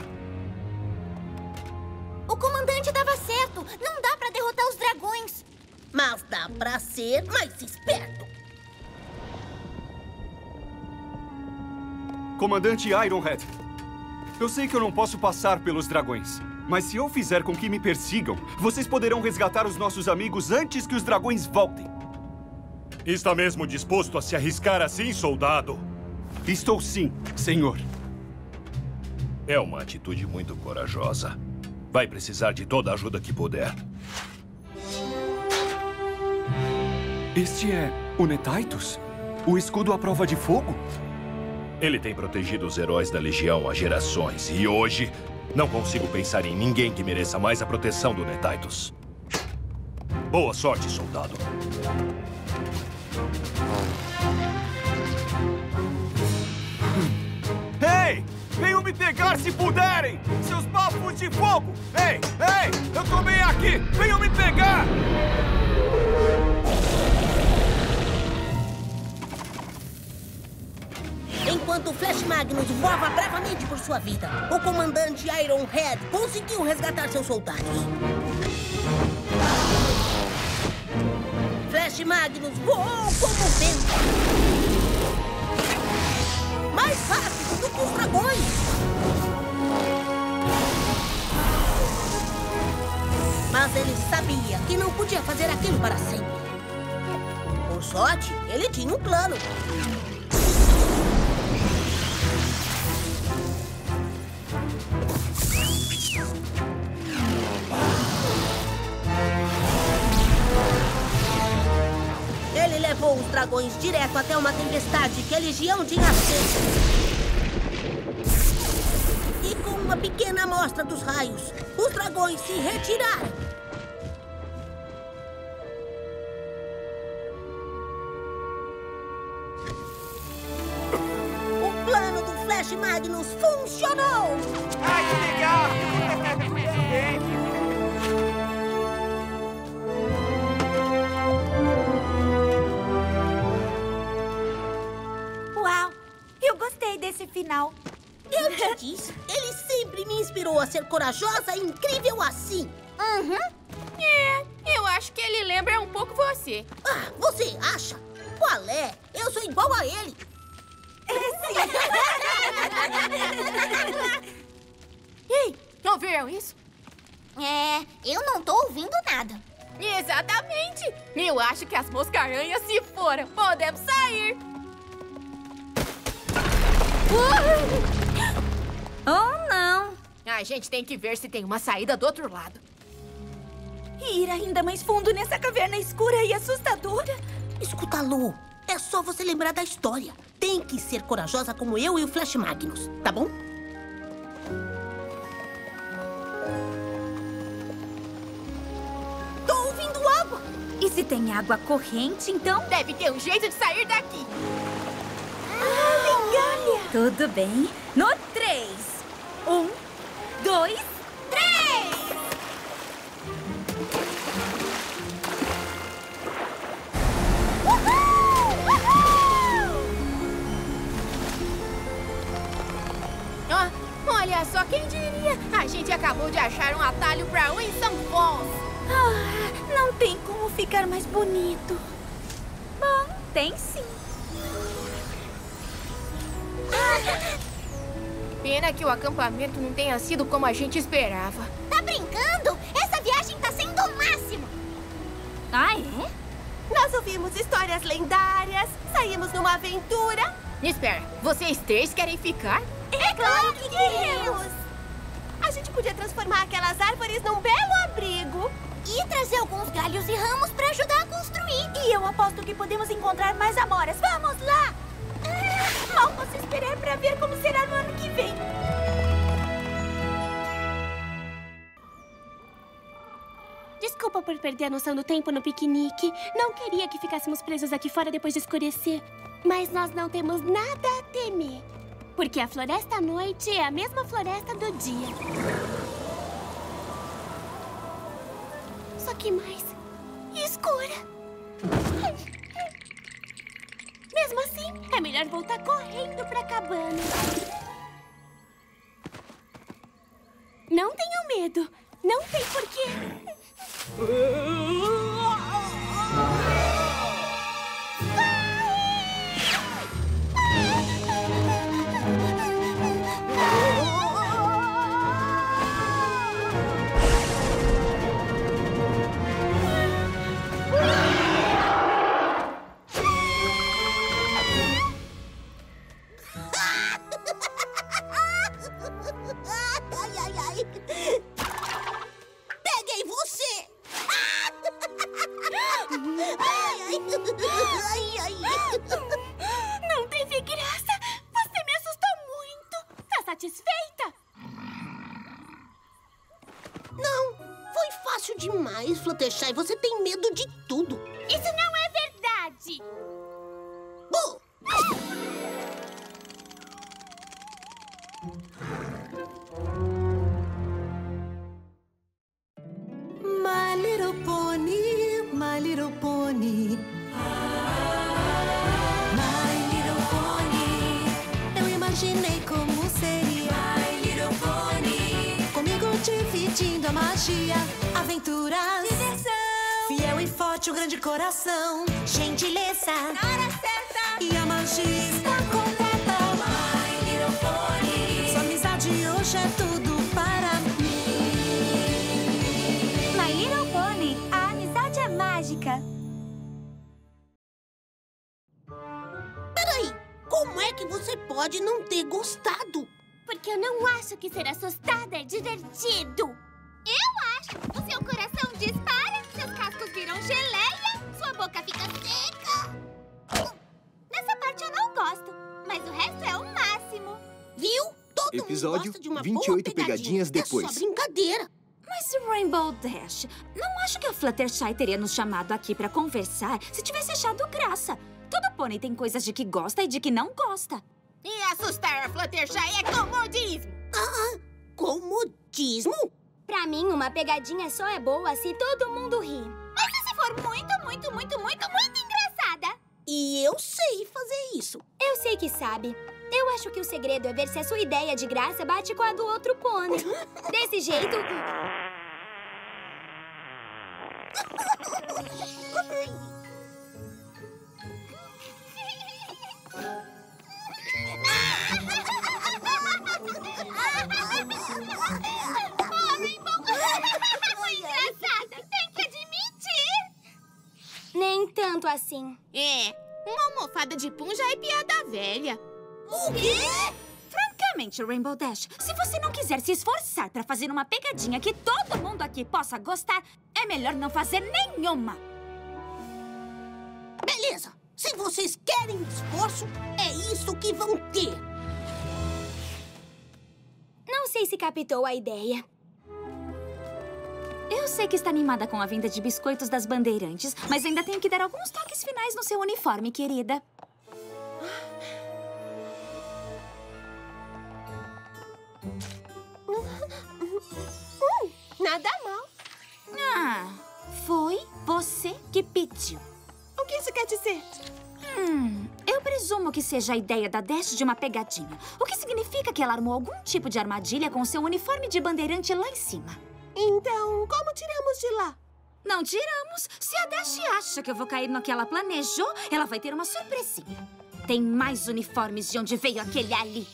O comandante dava certo. Não dá pra derrotar os dragões. Mas dá pra ser mais esperto. Comandante Ironhead, eu sei que eu não posso passar pelos dragões, mas se eu fizer com que me persigam, vocês poderão resgatar os nossos amigos antes que os dragões voltem. Está mesmo disposto a se arriscar assim, soldado? Estou sim, senhor. É uma atitude muito corajosa. Vai precisar de toda a ajuda que puder. Este é o Netaitos? O escudo à prova de fogo? Ele tem protegido os heróis da Legião há gerações. E hoje, não consigo pensar em ninguém que mereça mais a proteção do Netaitos. Boa sorte, soldado. Ei! Venham me pegar se puderem! Seus bafos de fogo! Ei! Ei! Eu tô bem aqui! Venham me pegar! Enquanto o Flash Magnus voava bravamente por sua vida, o comandante Ironhead conseguiu resgatar seus soldados. Flash Magnus voou como vento. Mais rápido do que os dragões. Mas ele sabia que não podia fazer aquilo para sempre. Por sorte, ele tinha um plano. Ele levou os dragões direto até uma tempestade que a Legião tinha aceso. E com uma pequena amostra dos raios, os dragões se retiraram. O plano do Flash Magnus funcionou! Ai, que legal! Uau! Eu gostei desse final. Eu te disse, ele sempre me inspirou a ser corajosa e incrível assim. Uhum. É, eu acho que ele lembra um pouco você. Ah, você acha? Qual é? Eu sou igual a ele. Ei, ouviram isso? É, eu não tô ouvindo nada. Exatamente! Eu acho que as mosca-aranhas se foram. Podemos sair! Oh, não! A gente tem que ver se tem uma saída do outro lado. E ir ainda mais fundo nessa caverna escura e assustadora? Escuta, Lu. É só você lembrar da história. Tem que ser corajosa como eu e o Flash Magnus, tá bom? Tô ouvindo água. E se tem água corrente, então? Deve ter um jeito de sair daqui. Ah, olha! Tudo bem. No três. Um, dois, três! Oh, olha só, quem diria? A gente acabou de achar um atalho pra Winston Falls. Ah, não tem como ficar mais bonito. Bom, tem sim. Pena que o acampamento não tenha sido como a gente esperava. Tá brincando? Essa viagem tá sendo o máximo. Ah, é? Nós ouvimos histórias lendárias, saímos numa aventura. Espera, vocês três querem ficar? É claro que queremos! A gente podia transformar aquelas árvores num belo abrigo. E trazer alguns galhos e ramos pra ajudar a construir. E eu aposto que podemos encontrar mais amoras. Vamos lá! Ah, mal posso esperar pra ver como será no ano que vem. Desculpa por perder a noção do tempo no piquenique. Não queria que ficássemos presos aqui fora depois de escurecer. Mas nós não temos nada a temer. Porque a floresta à noite é a mesma floresta do dia. Só que mais escura. Mesmo assim, é melhor voltar correndo pra cabana. Não tenham medo. Não tem porquê. Ai, ai, ai. Peguei você! Ai, ai. Ai, ai. Não teve graça. Você me assustou muito. Tá satisfeita? Não, foi fácil demais, Fluttershy. Você tem medo de tudo. Isso não é verdade. Bom. My little pony, my little pony. My little pony. Eu imaginei como seria. My little pony. Comigo dividindo a magia, aventuras, diversão. Fiel e forte, um grande coração. Gentileza, na hora certa. E a magia está completa. My little pony. Sua amizade hoje é tudo para mim. My Little Pony, a amizade é mágica. Peraí, como é que você pode não ter gostado? Porque eu não acho que ser assustada é divertido. Eu acho. O seu coração dispara, seus cascos viram geleia, sua boca fica seca. Nessa parte eu não gosto, mas o resto é o máximo. Viu? Todo Episódio mundo gosta de uma vinte e boa oito pegadinhas depois. É só brincadeira. Mas, Rainbow Dash, não acho que a Fluttershy teria nos chamado aqui pra conversar se tivesse achado graça. Todo pônei tem coisas de que gosta e de que não gosta. E assustar a Fluttershy é comodismo. Ah, comodismo? Pra mim, uma pegadinha só é boa se todo mundo ri. Mas e se for muito, muito, muito, muito, muito engraçada? E eu sei fazer isso. Eu sei que sabe. Eu acho que o segredo é ver se a sua ideia de graça bate com a do outro pônei. Desse jeito... Foi engraçada, tem que admitir. Nem tanto assim. É, uma almofada de pum já é piada velha. O quê? Francamente, Rainbow Dash, se você não quiser se esforçar pra fazer uma pegadinha que todo mundo aqui possa gostar, é melhor não fazer nenhuma. Beleza. Se vocês querem esforço, é isso que vão ter. Não sei se captou a ideia. Eu sei que está animada com a venda de biscoitos das Bandeirantes, mas ainda tenho que dar alguns toques finais no seu uniforme, querida. Hum, nada mal. Ah, foi você que pediu. O que isso quer dizer? Hum, eu presumo que seja a ideia da Dash de uma pegadinha. O que significa que ela armou algum tipo de armadilha com seu uniforme de bandeirante lá em cima. Então, como tiramos de lá? Não tiramos. Se a Dash acha que eu vou cair no que ela planejou, ela vai ter uma surpresinha. Tem mais uniformes de onde veio aquele ali.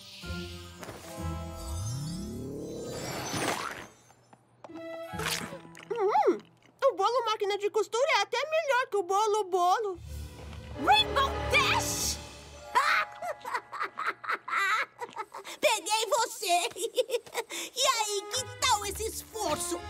Hum, o bolo máquina de costura é até melhor que o bolo bolo. Rainbow Dash! Peguei você! E aí, que tal esse esforço?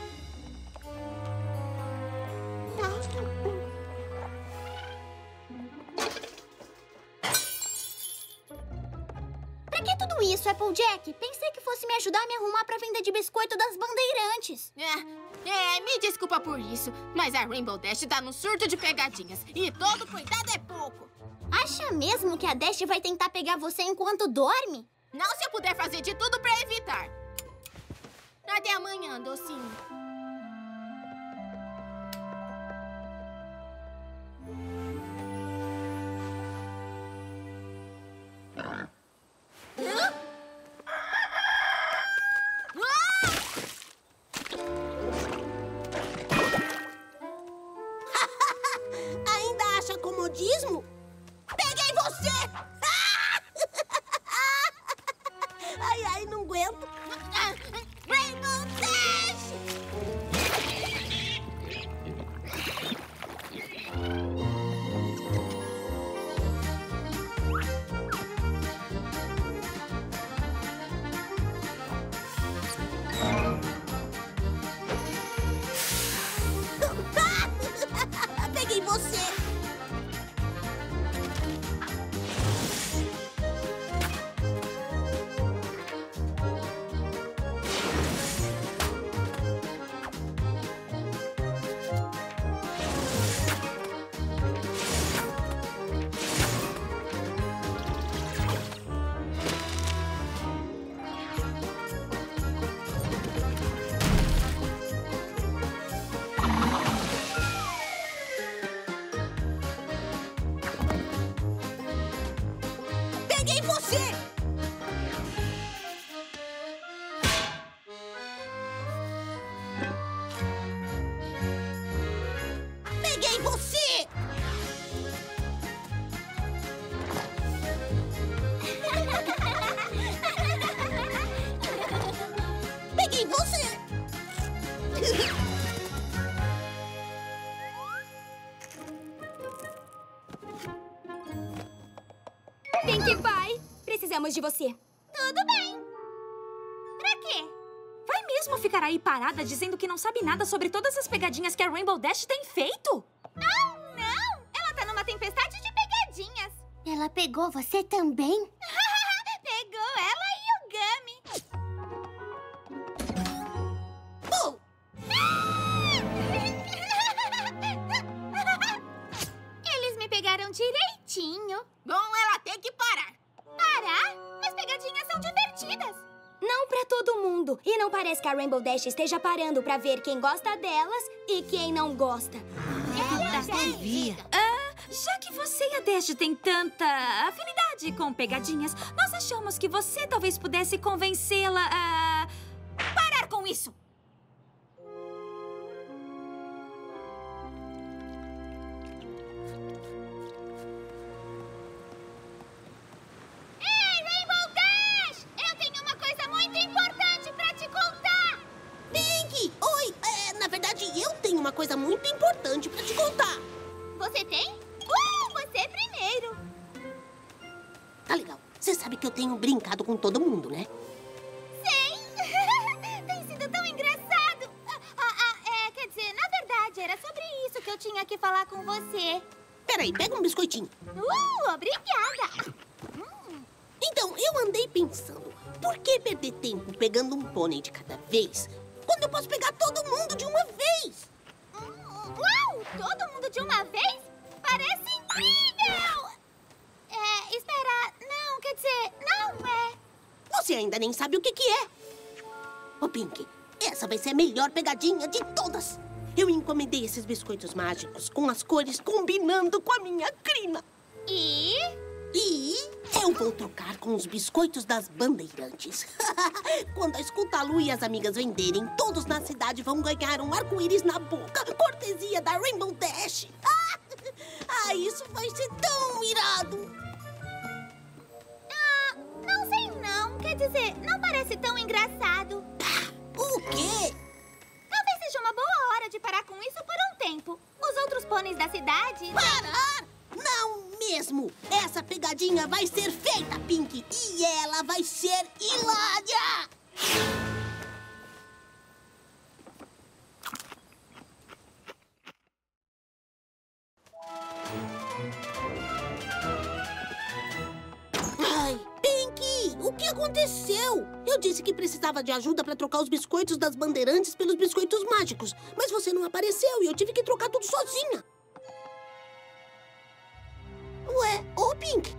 Pra que tudo isso, Applejack? Pensei que fosse me ajudar a me arrumar pra venda de biscoito das Bandeirantes. É, é, me desculpa por isso, mas a Rainbow Dash tá num surto de pegadinhas. E todo cuidado é pouco. Acha mesmo que a Dash vai tentar pegar você enquanto dorme? Não se eu puder fazer de tudo pra evitar. Até amanhã, docinho. Hã? Ainda acha comodismo? Peguei você! Ai, ai, não aguento. Rainbow Dash! Peguei você! Peguei você! Peguei você! Peguei você! Pinkie Pie, precisamos de você. Tudo bem. Pra quê? Vai mesmo ficar aí parada dizendo que não sabe nada sobre todas as pegadinhas que a Rainbow Dash tem feito? Não, não! Ela tá numa tempestade de pegadinhas. Ela pegou você também? Pegou ela e o Gummy. Oh! Eles me pegaram direitinho. Bom, ela tem que parar. Parar? As pegadinhas são divertidas. Não pra todo mundo. E não parece que a Rainbow Dash esteja parando pra ver quem gosta delas e quem não gosta. Ela devia. Ah, já que você e a Dash têm tanta afinidade com pegadinhas, nós achamos que você talvez pudesse convencê-la a parar com isso. Ei, Rainbow Dash! Eu tenho uma coisa muito importante pra te contar. Pink! Oi! É, na verdade, eu tenho uma coisa muito importante pra te contar. Você tem? Uh, você primeiro. Tá legal. Você sabe que eu tenho brincado com todo mundo, né? Sei! Tem sido tão engraçado! Ah, ah, é, quer dizer, na verdade, era sobre isso que eu tinha que falar com você. Peraí, pega um biscoitinho. Uh, obrigada. Então, eu andei pensando, por que perder tempo pegando um pônei de cada vez, quando eu posso pegar todo mundo de uma vez? Uau, todo mundo de uma vez? Parece incrível! É, espera, não, quer dizer, não é. Você ainda nem sabe o que que é. Ô, Pink, essa vai ser a melhor pegadinha de todas. Eu encomendei esses biscoitos mágicos com as cores combinando com a minha crina. E? E eu vou trocar com os biscoitos das bandeirantes. Quando a Escutalu e as amigas venderem, todos na cidade vão ganhar um arco-íris na boca, cortesia da Rainbow Dash. Ah, isso vai ser tão irado. Ah, não sei não. Quer dizer, não parece tão engraçado. O quê? Talvez seja uma boa hora de parar com isso por um tempo. Os outros pôneis da cidade... Parar? Não mesmo! Essa pegadinha vai ser feita, Pink! E ela vai ser hilária! Ai, Pink! O que aconteceu? Eu disse que precisava de ajuda para trocar os biscoitos das bandeirantes pelos biscoitos mágicos. Mas você não apareceu e eu tive que trocar tudo sozinha. Ué, ô Pink!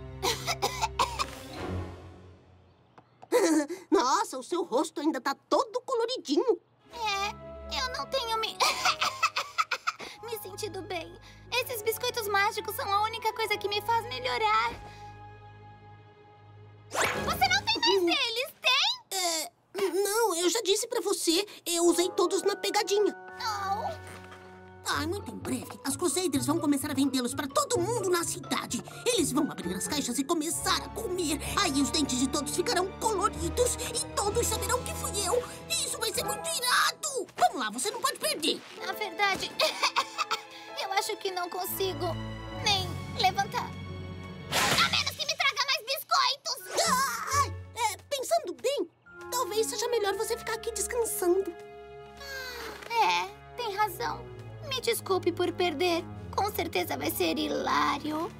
Nossa, o seu rosto ainda tá todo coloridinho. É, eu não tenho me... me sentido bem. Esses biscoitos mágicos são a única coisa que me faz melhorar. Você não tem mais deles, tem? É, não, eu já disse pra você. Eu usei todos na pegadinha. Oh. Ah, muito em breve, as Crusaders vão começar a vendê-los pra todo mundo na cidade. Eles vão abrir as caixas e começar a comer. Aí os dentes de todos ficarão coloridos e todos saberão que fui eu. Isso vai ser muito irado. Vamos lá, você não pode perder. Na verdade, eu acho que não consigo nem levantar. A menos que me traga mais biscoitos. Ah, é, pensando bem, talvez seja melhor você ficar aqui descansando. É, tem razão. Me desculpe por perder. Com certeza vai ser hilário.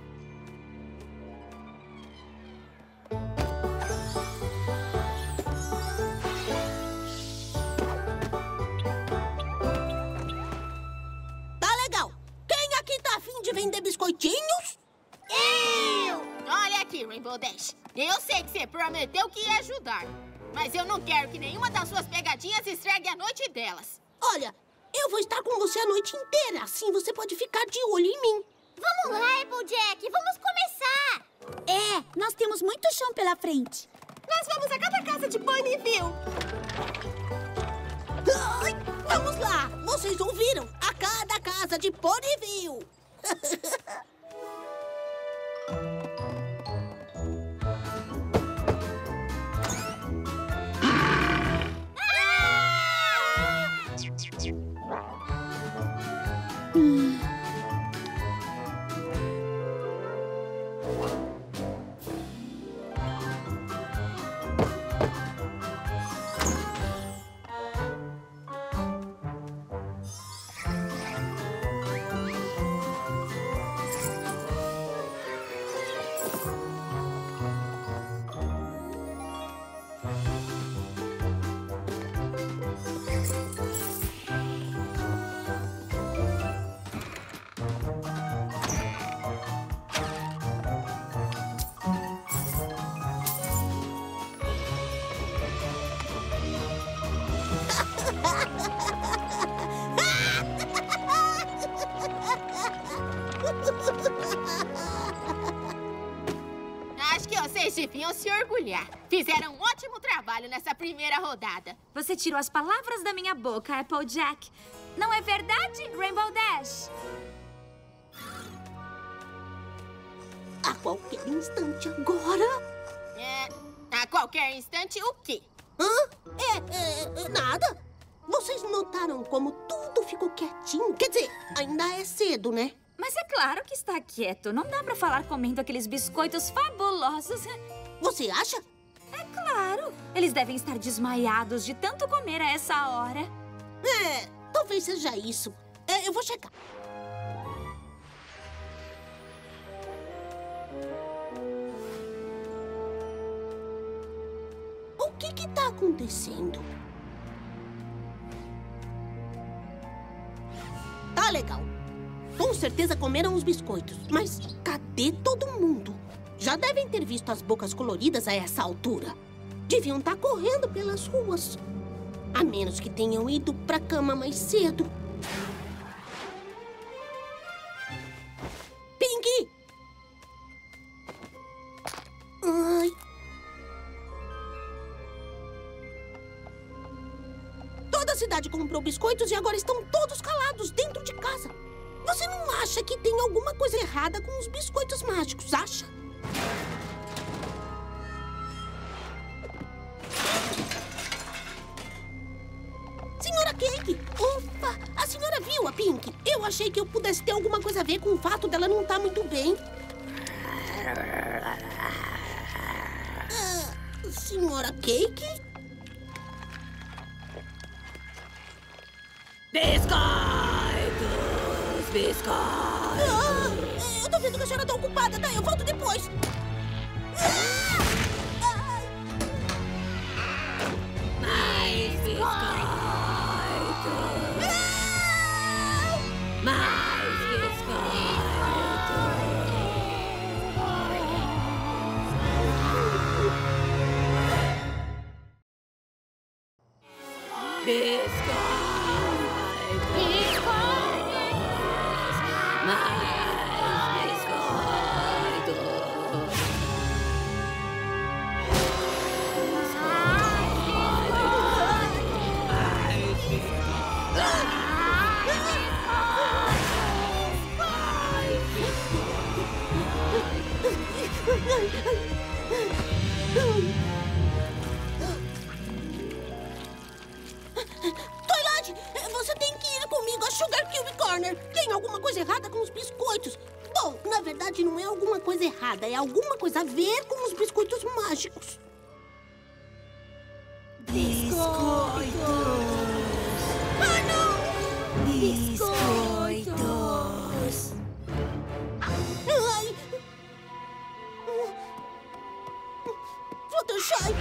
Tá legal. Quem aqui tá afim de vender biscoitinhos? Eu! Olha aqui, Rainbow Dash. Eu sei que você prometeu que ia ajudar. Mas eu não quero que nenhuma das suas pegadinhas estrague a noite delas. Olha... eu vou estar com você a noite inteira, assim você pode ficar de olho em mim. Vamos lá, Applejack, vamos começar! É, nós temos muito chão pela frente. Nós vamos a cada casa de Ponyville. Ai, vamos lá, vocês ouviram? A cada casa de Ponyville. Acho que vocês deviam se orgulhar. Fizeram um ótimo trabalho nessa primeira rodada. Você tirou as palavras da minha boca, Applejack. Não é verdade, Rainbow Dash? A qualquer instante agora... É, a qualquer instante o quê? Hã? É, é, é, nada. Vocês notaram como tudo ficou quietinho? Quer dizer, ainda é cedo, né? Mas é claro que está quieto. Não dá pra falar comendo aqueles biscoitos fabulosos. Você acha? É claro. Eles devem estar desmaiados de tanto comer a essa hora. É, talvez seja isso. É, eu vou checar. que que tá acontecendo? Tá legal. Com certeza comeram os biscoitos. Mas cadê todo mundo? Já devem ter visto as bocas coloridas a essa altura. Deviam estar correndo pelas ruas. A menos que tenham ido pra cama mais cedo. Pinky! Ai. Toda a cidade comprou biscoitos e agora estão todos calados dentro de casa. Você não acha que tem alguma coisa errada com os biscoitos mágicos, acha? Senhora Cake! Opa! A senhora viu a Pink? Eu achei que eu pudesse ter alguma coisa a ver com o fato dela não estar muito bem. Ah, senhora Cake? Biscoitos! Biscoitos! Ah, eu tô vendo que a senhora tá ocupada, tá? Eu volto depois. Ah! Mais biscoitos! Mais biscoitos! Biscoitos! Twilight, você tem que ir comigo a Sugar Cube Corner. Tem alguma coisa errada com os biscoitos. Bom, na verdade não é alguma coisa errada, é alguma coisa a ver com os biscoitos mágicos. Biscoitos! Ah, não! Biscoitos! Ai! Fluttershy!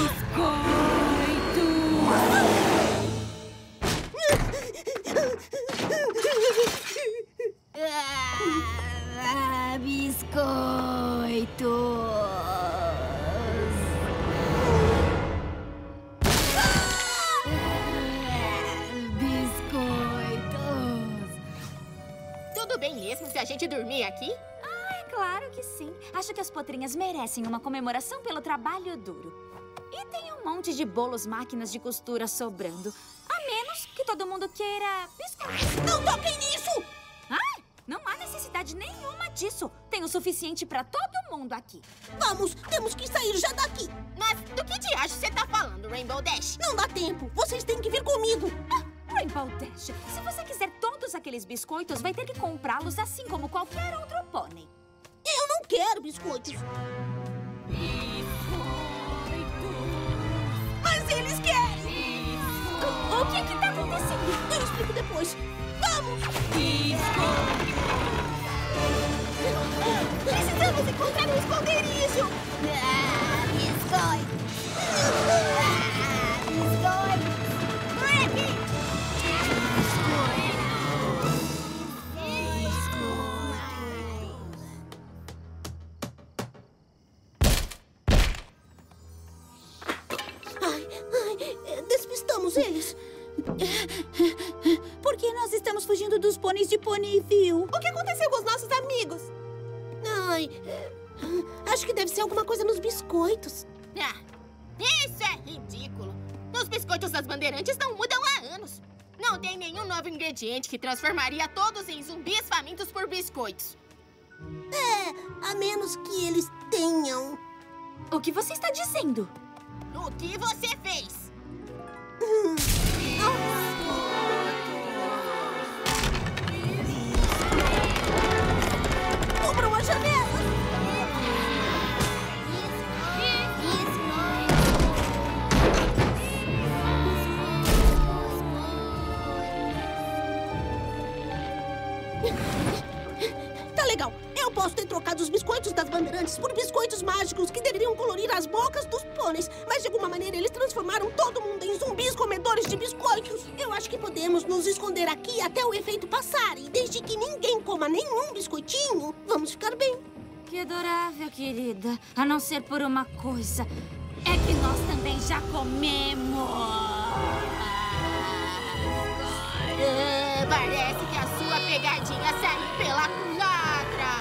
Ah, biscoitos! Tudo bem mesmo se a gente dormir aqui? Ah, é claro que sim. Acho que as potrinhas merecem uma comemoração pelo trabalho duro. E tem um monte de bolos máquinas de costura sobrando. A menos que todo mundo queira biscoitos. Não toquem nisso! Ah, não há necessidade nenhuma disso. Tem o suficiente pra todo mundo aqui. Vamos, temos que sair já daqui. Mas do que diacho você tá falando, Rainbow Dash? Não dá tempo. Vocês têm que vir comigo. Ah, Rainbow Dash, se você quiser todos aqueles biscoitos, vai ter que comprá-los assim como qualquer outro pônei. Eu não quero biscoitos. Mas eles querem! O, o que que tá acontecendo? Eu explico depois. Vamos! Precisamos encontrar um esconderijo! Ah, biscoitos! Ah, biscoitos! Rippy! Ai, ai, despistamos eles. Por que nós estamos fugindo dos pôneis de Ponyville? O que aconteceu com os nossos amigos? Ai, acho que deve ser alguma coisa nos biscoitos. Ah, isso é ridículo. Os biscoitos das bandeirantes não mudam há anos. Não tem nenhum novo ingrediente que transformaria todos em zumbis famintos por biscoitos. É, a menos que eles tenham. O que você está dizendo? O que você fez? Hum. Cubram a janela! Tá legal, eu Eu posso ter trocado os biscoitos das bandeirantes por biscoitos mágicos que deveriam colorir as bocas dos pôneis, mas de alguma maneira eles transformaram todo mundo em zumbis comedores de biscoitos. Eu acho que podemos nos esconder aqui até o efeito passar, e desde que ninguém coma nenhum biscoitinho, vamos ficar bem. Que adorável, querida. A não ser por uma coisa. É que nós também já comemos. É, parece que a sua pegadinha saiu pela culatra.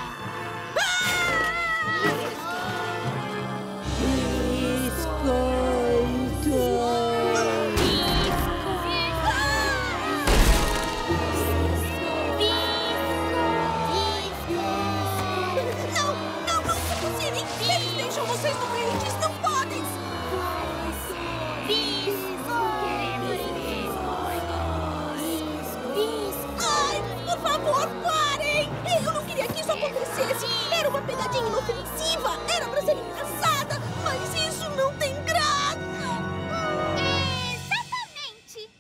Não, não, não é possível. Eles deixam vocês doentes, não podem. Ai, por favor, parem! Eu não queria que isso acontecesse. Era uma pegadinha inofensiva. Era pra ser engraçada, mas isso não tem graça. Exatamente!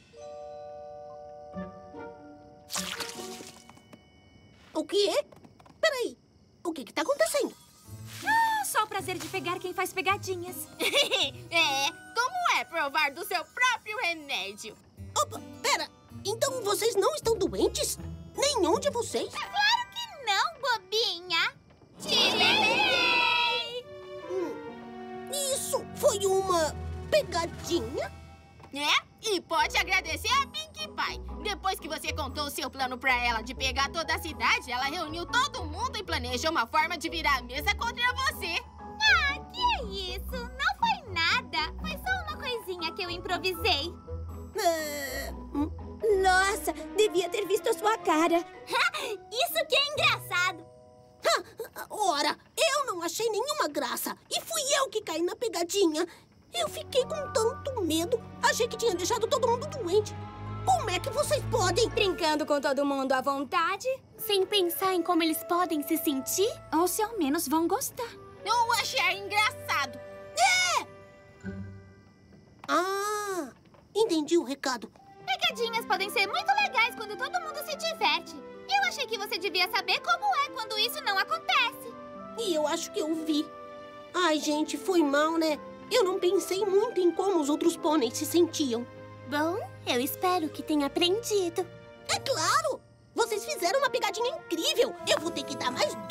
O quê? Peraí, o que que tá acontecendo? Ah, só o prazer de pegar quem faz pegadinhas. É, como é provar do seu próprio remédio? Opa, pera. Então vocês não estão doentes? Nenhum de vocês? Claro que não, bobinha! Te peguei! Hum, isso foi uma pegadinha? É, e pode agradecer a Pinkie Pie. Depois que você contou o seu plano pra ela de pegar toda a cidade, ela reuniu todo mundo e planejou uma forma de virar a mesa contra você. Ah, que isso? Não foi nada. Foi só uma coisinha que eu improvisei. Nossa, devia ter visto a sua cara. Isso que é engraçado. Ora, eu não achei nenhuma graça. E fui eu que caí na pegadinha. Eu fiquei com tanto medo. Achei que tinha deixado todo mundo doente. Como é que vocês podem? Brincando com todo mundo à vontade? Sem pensar em como eles podem se sentir? Ou se ao menos vão gostar. Ou achar engraçado. É! Ah, entendi o recado. Pegadinhas podem ser muito legais quando todo mundo se diverte. Eu achei que você devia saber como é quando isso não acontece. E eu acho que eu vi. Ai, gente, foi mal, né? Eu não pensei muito em como os outros pôneis se sentiam. Bom, eu espero que tenha aprendido. É claro! Vocês fizeram uma pegadinha incrível. Eu vou ter que dar mais